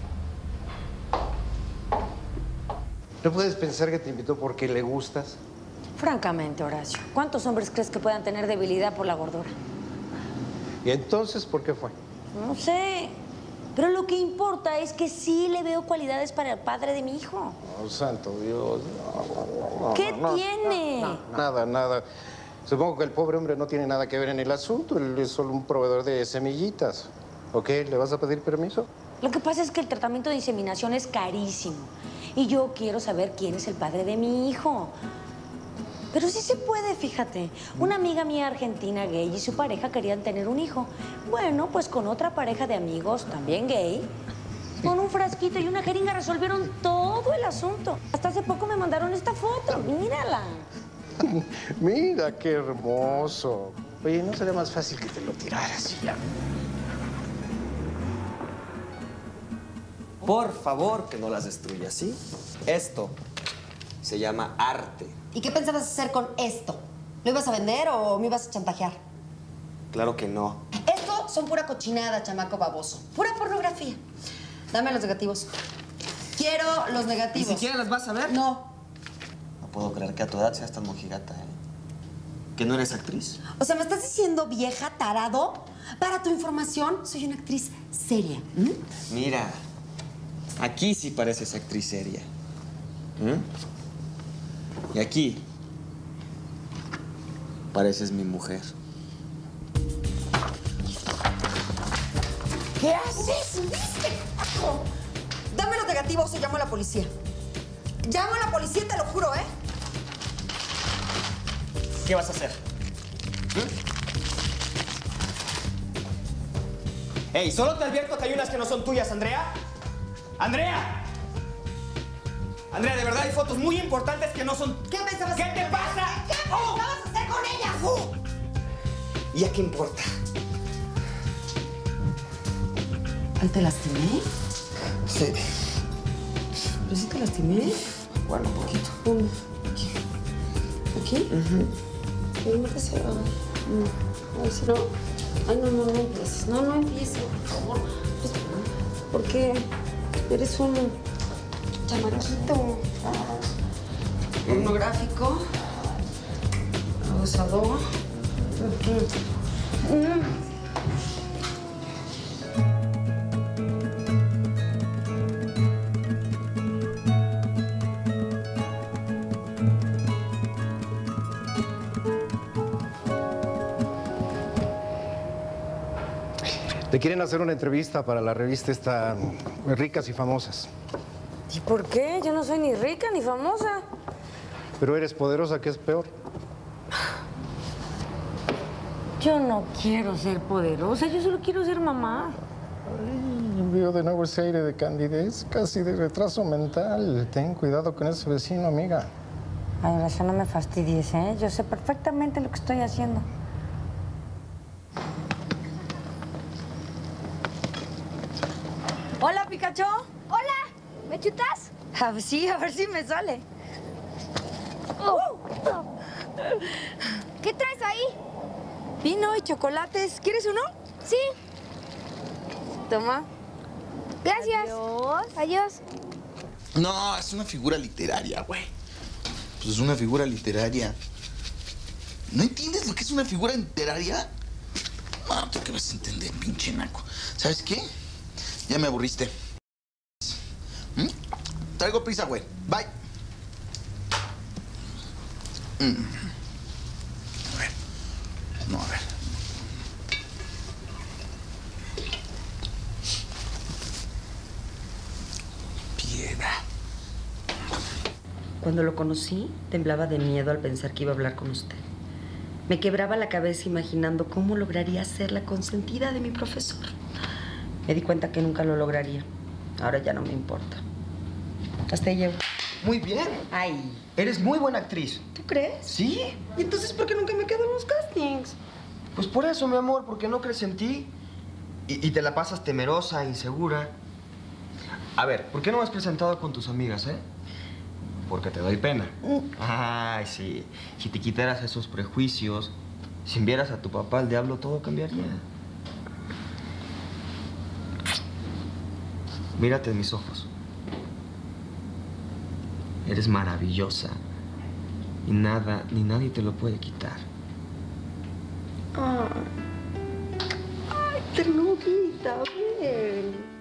¿No puedes pensar que te invitó porque le gustas? Francamente, Horacio, ¿cuántos hombres crees que puedan tener debilidad por la gordura? ¿Y entonces por qué fue? No sé. Pero lo que importa es que sí le veo cualidades para el padre de mi hijo. Oh, santo Dios. No, ¿Qué tiene? Nada. Supongo que el pobre hombre no tiene nada que ver en el asunto. Él es solo un proveedor de semillitas. ¿Ok? ¿Le vas a pedir permiso? Lo que pasa es que el tratamiento de inseminación es carísimo. Y yo quiero saber quién es el padre de mi hijo. Pero sí se puede, fíjate. Una amiga mía argentina gay y su pareja querían tener un hijo. Bueno, pues con otra pareja de amigos, también gay, con un frasquito y una jeringa resolvieron todo el asunto. Hasta hace poco me mandaron esta foto, mírala. Mira, qué hermoso. Oye, ¿no sería más fácil que te lo tiraras y ya? Por favor, que no las destruyas, ¿sí? Esto se llama arte. ¿Y qué pensabas hacer con esto? ¿Lo ibas a vender o me ibas a chantajear? Claro que no. Esto son pura cochinada, chamaco baboso. Pura pornografía. Dame los negativos. Quiero los negativos. ¿Ni siquiera las vas a ver? No. No puedo creer que a tu edad seas tan mojigata, ¿eh? ¿Que no eres actriz? O sea, ¿me estás diciendo vieja, tarado? Para tu información, soy una actriz seria. Mira, aquí sí pareces actriz seria. Y aquí pareces mi mujer. ¿Qué haces? ¿Viste? Dame los negativos o llamo a la policía. Llamo a la policía, te lo juro, ¿eh? ¿Qué vas a hacer? ¡Ey! Solo te advierto que hay unas que no son tuyas, Andrea. ¡Andrea! Andrea, de verdad hay fotos muy importantes que no son... ¿Qué pensabas? ¿Qué te pasa? ¿Qué pensabas hacer con ellas? ¿Y a qué importa? ¿Te lastimé? Sí. ¿Pero sí te lastimé? Bueno, un poquito. ¿Dónde? ¿Aquí? ¿Aquí? Pero no te sé. Ay, si no... Ay, no empieces. No empieces, por favor. Pues, ¿por qué? Eres un chamaquito pornográfico, abusador. Te quieren hacer una entrevista para la revista esta Ricas y Famosas. ¿Y por qué? Yo no soy ni rica ni famosa. Pero eres poderosa, que es peor. Yo no quiero ser poderosa, yo solo quiero ser mamá. Ay, veo de nuevo ese aire de candidez, casi de retraso mental. Ten cuidado con ese vecino, amiga. Ay, Horacio, no me fastidies, ¿eh? Yo sé perfectamente lo que estoy haciendo. Hola, Pikachu. Hola, ¿me chutas? Sí, a ver si me sale. ¿Qué traes ahí? Vino y chocolates. ¿Quieres uno? Sí. Toma. Gracias. Adiós. No, es una figura literaria, güey. Pues es una figura literaria. ¿No entiendes lo que es una figura literaria? No, tú qué vas a entender, pinche naco. ¿Sabes qué? Ya me aburriste. Traigo prisa, güey. Bye. A ver. No, a ver. Piedra. Cuando lo conocí, temblaba de miedo al pensar que iba a hablar con usted. Me quebraba la cabeza imaginando cómo lograría ser la consentida de mi profesor. Me di cuenta que nunca lo lograría. Ahora ya no me importa. Hasta ahí llevo. Muy bien. Ay. Eres muy buena actriz. ¿Tú crees? Sí. ¿Y entonces por qué nunca me quedo en los castings? Pues por eso, mi amor, porque no crees en ti. Y te la pasas temerosa, insegura. A ver, ¿por qué no me has presentado con tus amigas, eh? Porque te doy pena. Ay, sí. Si te quitaras esos prejuicios, si vieras a tu papá, al diablo, todo cambiaría. Mírate en mis ojos. Eres maravillosa. Y nada, ni nadie te lo puede quitar. Ay, ternurita, ven.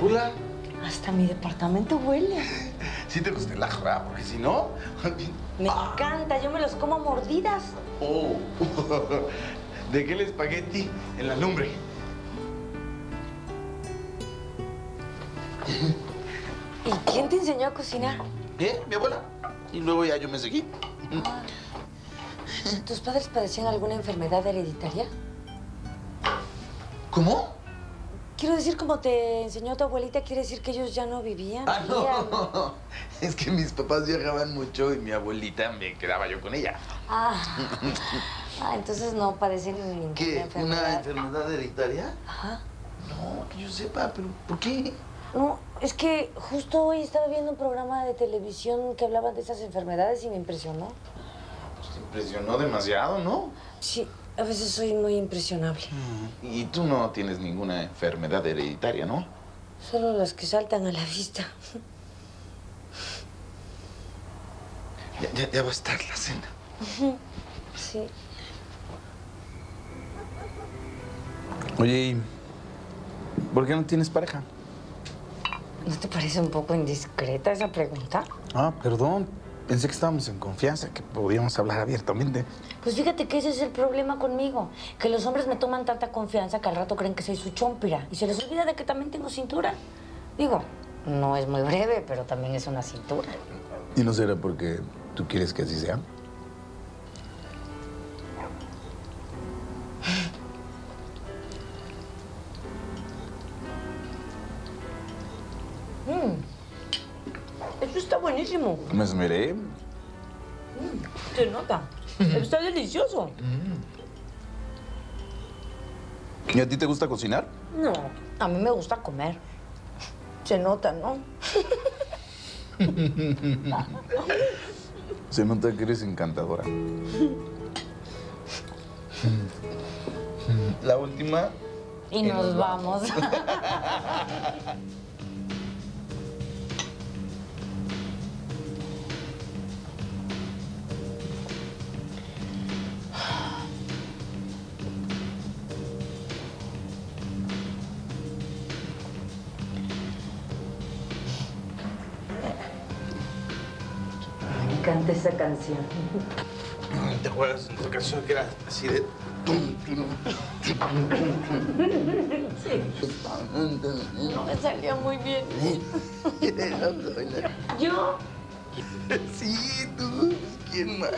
Hola. Hasta mi departamento huele. Sí te gusta el ajo, ¿verdad? Porque si no... Me encanta, yo me los como a mordidas. Oh. ¿De qué el espagueti en la lumbre? ¿Y quién te enseñó a cocinar? ¿Qué? ¿Mi abuela? Y luego ya yo me seguí. ¿Tus padres padecían alguna enfermedad hereditaria? ¿Cómo? Quiero decir, como te enseñó tu abuelita, quiere decir que ellos ya no vivían. Ah, no. Es que mis papás viajaban mucho y mi abuelita me quedaba yo con ella. Entonces no padecen ninguna enfermedad. ¿Una enfermedad hereditaria? Ajá. No, que yo sepa, pero ¿por qué? No, es que justo hoy estaba viendo un programa de televisión que hablaba de esas enfermedades y me impresionó. Pues te impresionó demasiado, ¿no? Sí, a veces soy muy impresionable. Y tú no tienes ninguna enfermedad hereditaria, ¿no? Solo las que saltan a la vista. Ya va a estar la cena. Sí. Oye, ¿y por qué no tienes pareja? ¿No te parece un poco indiscreta esa pregunta? Ah, perdón. Pensé que estábamos en confianza, que podíamos hablar abiertamente. Pues fíjate que ese es el problema conmigo. Que los hombres me toman tanta confianza que al rato creen que soy su chómpira. Y se les olvida de que también tengo cintura. Digo, no es muy breve, pero también es una cintura. ¿Y no será porque tú quieres que así sea? Eso está buenísimo. Me esmeré. Se nota. Está delicioso. ¿Y a ti te gusta cocinar? No, a mí me gusta comer. Se nota, ¿no? Se nota que eres encantadora. La última. Y nos vamos. Me encanta esa canción. ¿Te acuerdas de tu canción que era así de... Sí. No me salió muy bien. ¿Yo? Sí, tú. ¿Quién más?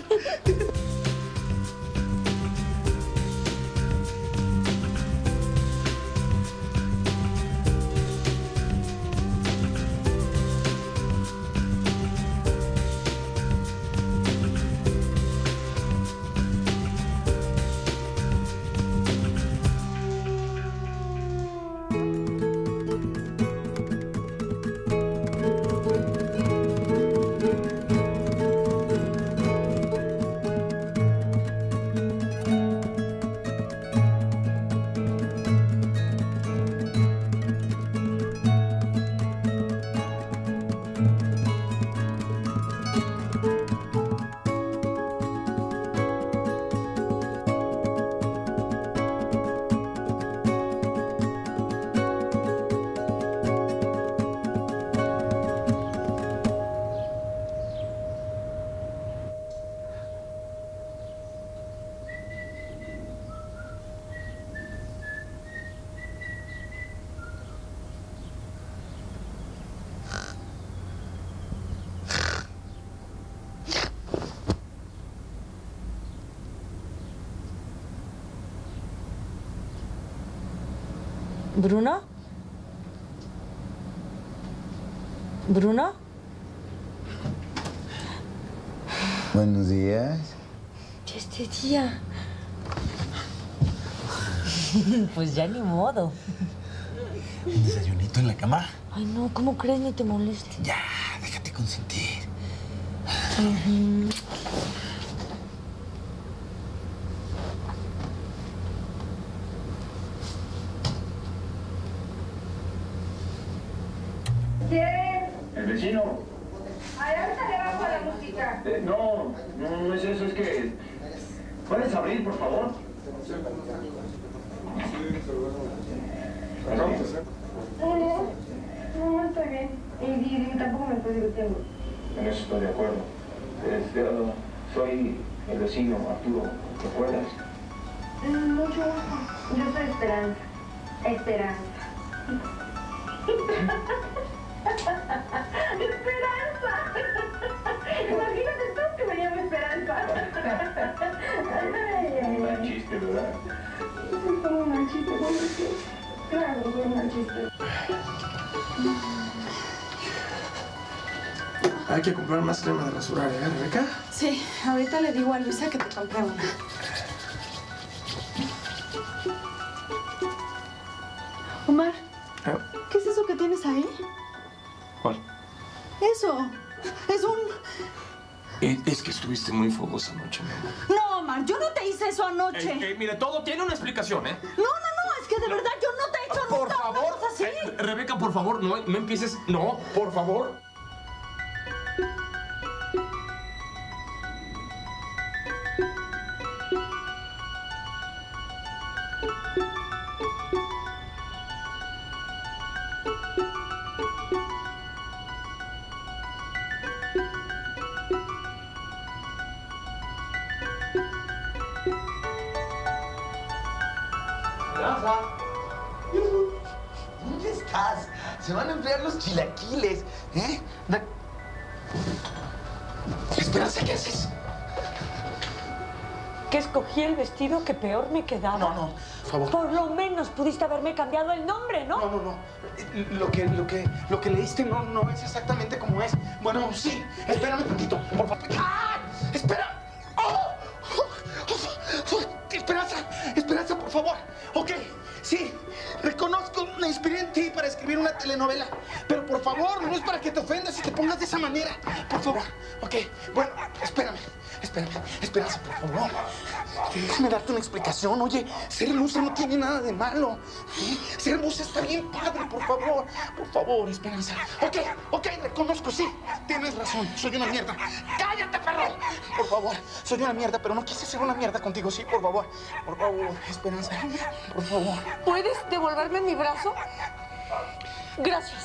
¿Bruno? ¿Bruno? Buenos días. Ya este día. Pues ya ni modo. Un desayunito en la cama. Ay, no, ¿cómo crees? Ni te moleste. Ya, déjate consentir. ¿Quién? El vecino. Ay, ahorita le bajo a la música. No es eso, es que... ¿Puedes abrir, por favor? No, estoy bien. Y tampoco me estoy divirtiendo. En eso estoy de acuerdo. Soy el vecino Arturo, ¿te acuerdas? Mucho gusto. Yo soy Esperanza. Esperanza. ¡Esperanza! Imagínate tú que me llamo Esperanza. Un mal chiste, ¿verdad? Sí, como un mal chiste, ¿no? Claro, como un mal chiste. Hay que comprar más crema de rasurar, ¿eh, Rebeca? Sí, ahorita le digo a Luisa que te compré una. Omar, ¿qué es eso que tienes ahí? ¿Cuál? Eso. Es un... Es que estuviste muy fogosa anoche, mi amor. No, Omar, yo no te hice eso anoche. Mire, todo tiene una explicación, ¿eh? No, es que de verdad yo no te he hecho Por nunca favor, una cosa así. Rebeca, por favor, no empieces. No, por favor. ¿Dónde estás? Se van a enfriar los chilaquiles, ¿eh? Esperanza, ¿qué haces? Que escogí el vestido que peor me quedaba. No, por favor. Por lo menos pudiste haberme cambiado el nombre, ¿no? No. Lo que leíste no es exactamente como es. Bueno, sí. Espérame un poquito, por favor. ¡Ah! ¡Espera! ¡Oh! Esperanza, por favor. Ok, sí. Reconozco, me inspiré en ti para escribir una telenovela. Pero por favor, no es para que te ofendas y te pongas de esa manera. Por favor. Ok, bueno, espérame. Esperanza, por favor. Déjame darte una explicación. Oye, ser musa no tiene nada de malo. ¿Eh? Ser musa está bien padre, por favor. Por favor, Esperanza. Ok, reconozco, sí. Tienes razón, soy una mierda. ¡Cállate, perro! Por favor, soy una mierda, pero no quise ser una mierda contigo, sí, por favor. Por favor, Esperanza, por favor. ¿Puedes devolverme mi brazo? Gracias.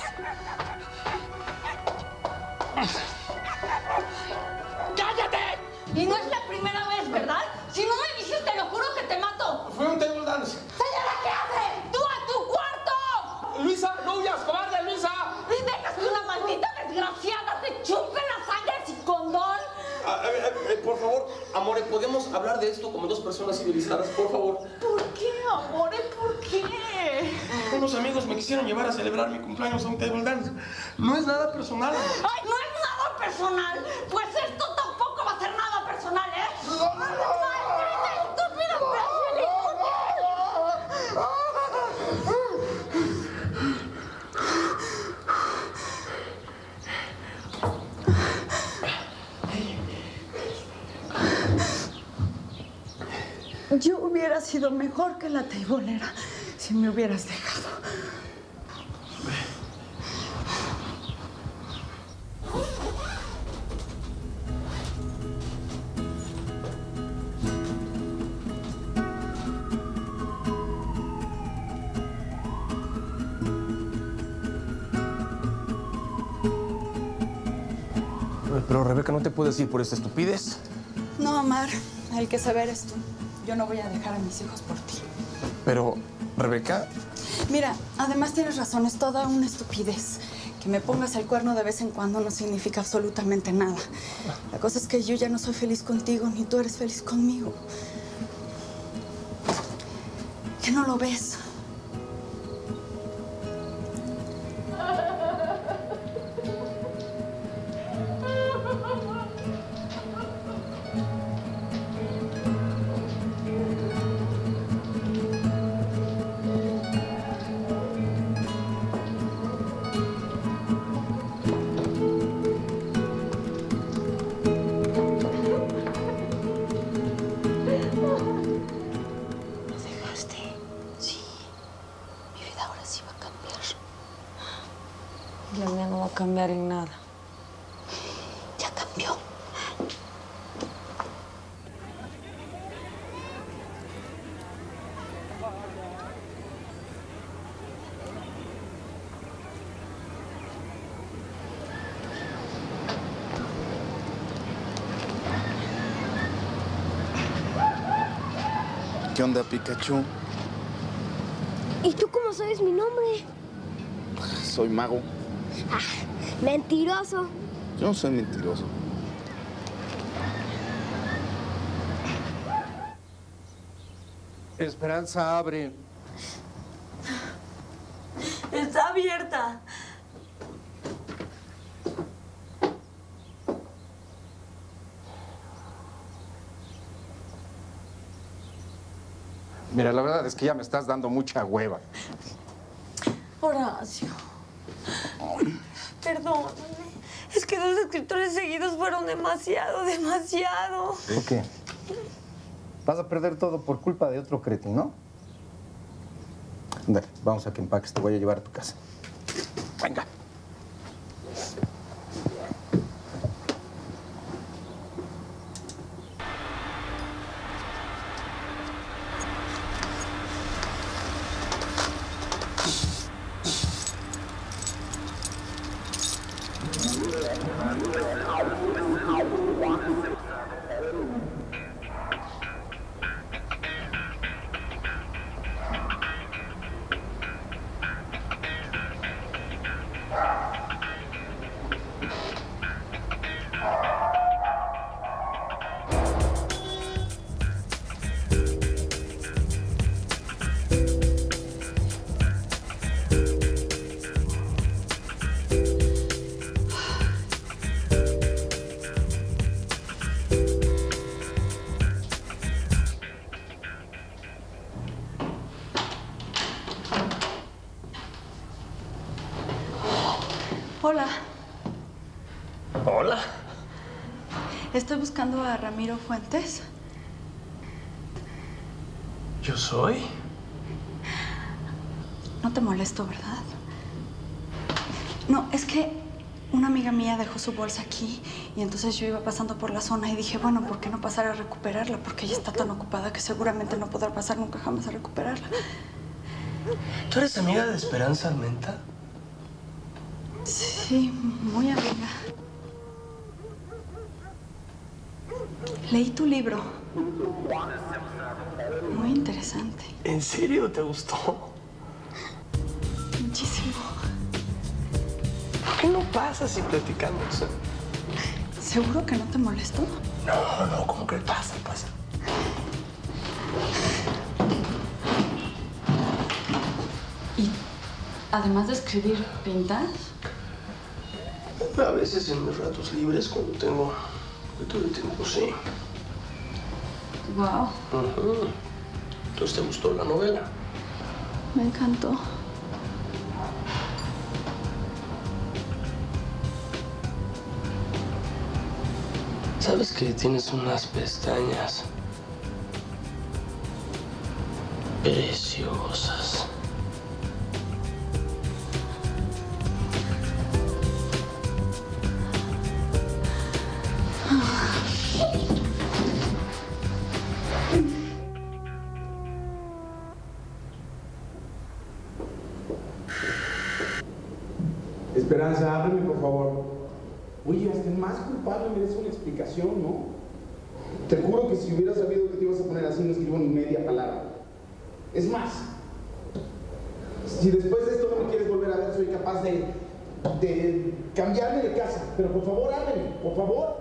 ¡Cállate! Y no es la primera vez, ¿verdad? Si no me dices, te lo juro que te mato. Fue un table dance. ¡Señora, qué hace! ¡Tú a tu cuarto! Luisa, no huyas, cobarde, Luisa. ¿Y dejas que una maldita desgraciada te chupe la sangre sin condón? Por favor, amore, ¿podemos hablar de esto como dos personas civilizadas, por favor? ¿Por qué, amore? ¿Por qué? Unos amigos me quisieron llevar a celebrar mi cumpleaños a un table dance. No es nada personal. ¡Ay, no es nada personal! Pues esto tampoco va a ser nada personal, ¿eh? ¡Estúpida Yo hubiera sido mejor que la teibolera si me hubieras dejado. Pero, Rebeca, ¿no te puedes ir por esta estupidez? No, Omar, el que saber eres tú. Yo no voy a dejar a mis hijos por ti. Pero, Rebeca... Mira, además tienes razón, es toda una estupidez. Que me pongas el cuerno de vez en cuando no significa absolutamente nada. La cosa es que yo ya no soy feliz contigo, ni tú eres feliz conmigo. ¿Qué no lo ves? La mía no va a cambiar en nada. Ya cambió. ¿Qué onda, Pikachu? ¿Y tú cómo sabes mi nombre? Soy mago. Ah, mentiroso. Yo no soy mentiroso. Esperanza, abre. Está abierta. Mira, la verdad es que ya me estás dando mucha hueva. Horacio. Perdóname. Es que 2 escritores seguidos fueron demasiado. ¿Por qué? ¿Vas a perder todo por culpa de otro cretino? Dale, vamos a que empaques. Te voy a llevar a tu casa. Venga. Hola. Hola. Estoy buscando a Ramiro Fuentes. ¿Yo soy? No te molesto, ¿verdad? No, es que una amiga mía dejó su bolsa aquí y entonces yo iba pasando por la zona y dije, bueno, ¿por qué no pasar a recuperarla? Porque ella está tan ocupada que seguramente no podrá pasar nunca jamás a recuperarla. ¿Tú eres amiga de Esperanza Armenta? Sí, muy amiga. Leí tu libro. Muy interesante. ¿En serio te gustó? Muchísimo. ¿Por qué no pasas y platicamos? ¿Seguro que no te molesto? No, ¿cómo que pasa? Y además de escribir, ¿pintas? A veces en mis ratos libres, cuando tengo un poquito de tiempo, sí. Wow. Entonces, ¿te gustó la novela? Me encantó. ¿Sabes que tienes unas pestañas preciosas? Esperanza, ábreme, por favor. Oye, hasta el más culpable merece una explicación, ¿no? Te juro que si hubiera sabido que te ibas a poner así, no escribo ni media palabra. Es más, si después de esto no me quieres volver a ver, soy capaz de cambiarme de casa. Pero por favor, ábreme, por favor.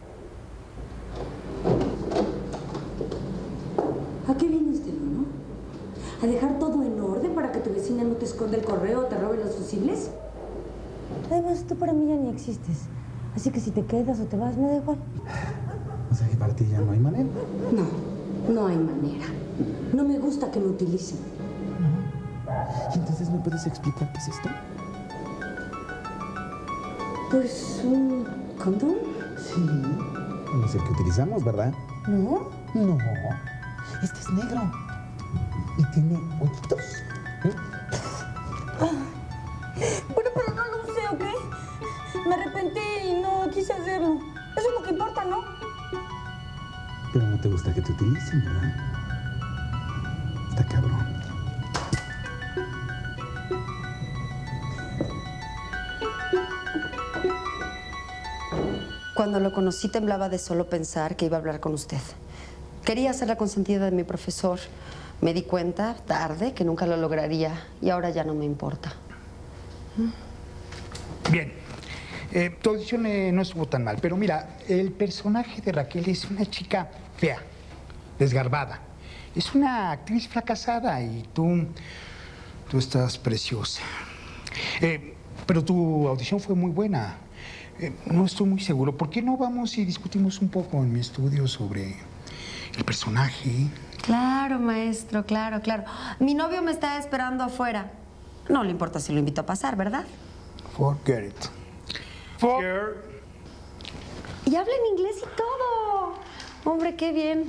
¿A qué vienes, Telo, no? ¿A dejar todo en orden para que tu vecina no te esconda el correo o te robe los fusibles? Además, tú para mí ya ni existes. Así que si te quedas o te vas, me da igual. O sea que para ti ya no hay manera. No hay manera. No me gusta que me utilicen. ¿Y entonces me puedes explicar qué es esto? Pues, ¿un condón? Sí. No es el que utilizamos, ¿verdad? ¿No? No. Este es negro. Y tiene hoyitos. Bueno, pero no lo usé, ¿ok? Me arrepentí y no quise hacerlo. Eso es lo que importa, ¿no? Pero no te gusta que te utilicen, ¿verdad? Está cabrón. Cuando lo conocí temblaba de solo pensar que iba a hablar con usted. Quería ser la consentida de mi profesor. Me di cuenta, tarde, que nunca lo lograría. Y ahora ya no me importa. Bien. Tu audición no estuvo tan mal. Pero mira, el personaje de Raquel es una chica fea, desgarbada. Es una actriz fracasada y tú estás preciosa. Pero tu audición fue muy buena. No estoy muy seguro. ¿Por qué no vamos y discutimos un poco en mi estudio sobre el personaje? Claro, maestro, claro. Mi novio me está esperando afuera. No le importa si lo invito a pasar, ¿verdad? Forget it. Y habla en inglés y todo. Hombre, qué bien.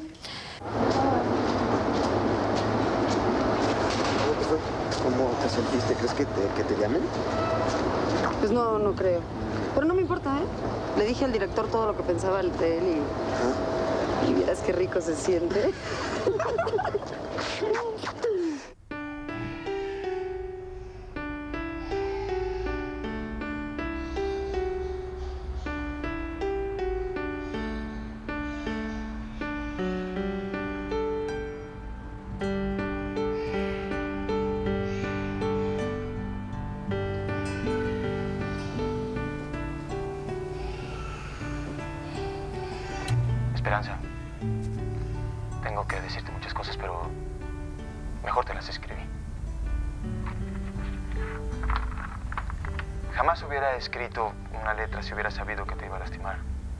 ¿Cómo te sentiste? ¿Crees que te llamen? Pues no creo. Pero no me importa, ¿eh? Le dije al director todo lo que pensaba de él y vieras qué rico se siente. Esperanza, tengo que decirte muchas cosas, pero mejor te las escribí. Jamás hubiera escrito una letra si hubiera sabido que te iba a lastimar.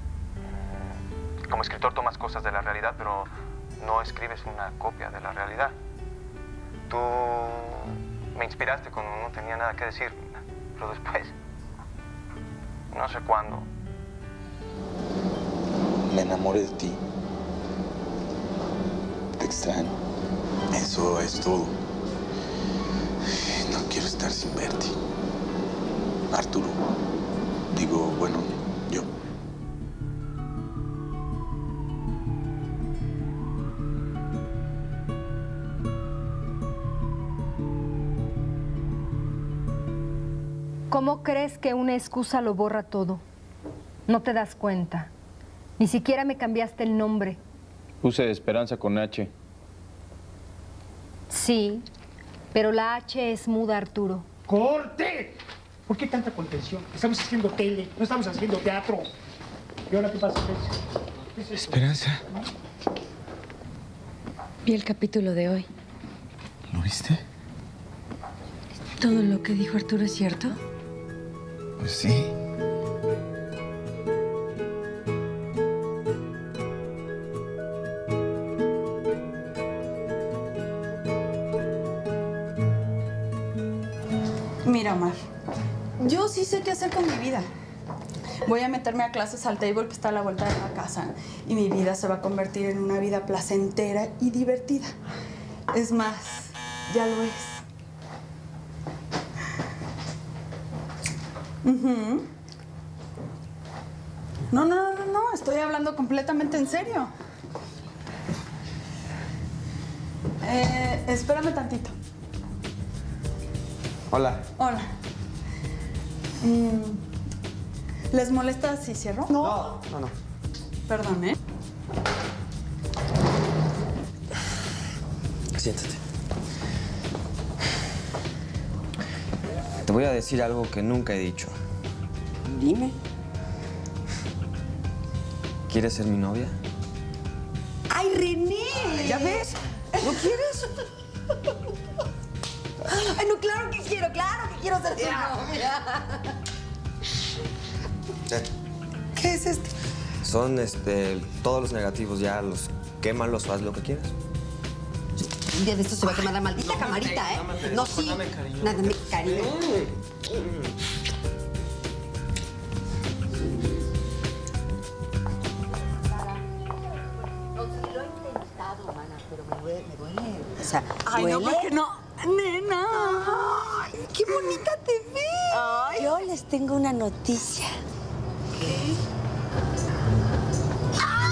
Como escritor tomas cosas de la realidad, pero no escribes una copia de la realidad. Tú me inspiraste cuando no tenía nada que decir, pero después, no sé cuándo, me enamoré de ti. Te extraño. Eso es todo. No quiero estar sin verte. Arturo. Digo, bueno, yo. ¿Cómo crees que una excusa lo borra todo? No te das cuenta. Ni siquiera me cambiaste el nombre. Puse Esperanza con H. Sí, pero la H es muda, Arturo. ¡Corte! ¿Por qué tanta contención? Estamos haciendo tele, no estamos haciendo teatro. ¿Y ahora qué pasa? ¿Qué es esto? Esperanza. Vi el capítulo de hoy. ¿Lo viste? ¿Todo lo que dijo Arturo es cierto? Pues sí. Mira, Omar, yo sí sé qué hacer con mi vida. Voy a meterme a clases al table que está a la vuelta de la casa y mi vida se va a convertir en una vida placentera y divertida. Es más, ya lo es. No, estoy hablando completamente en serio. Espérame tantito. Hola. Hola. ¿Les molesta si cierro? No. Perdón, ¿eh? Siéntate. Te voy a decir algo que nunca he dicho. Dime. ¿Quieres ser mi novia? ¡Ay, René! ¿Ya ves? ¿No quieres? Ay, no, claro que quiero ser tu novia. ¿Qué es esto? Son, todos los negativos, ya los quémalos o haz lo que quieras. Un día de esto se va a quemar la maldita camarita, ¿eh? No, sí. Nada, me cariño. Me duele. O sea, ay, ¿duele? no, ¿por qué no? Nena. Ay, qué bonita te ves. Yo les tengo una noticia. ¿Qué?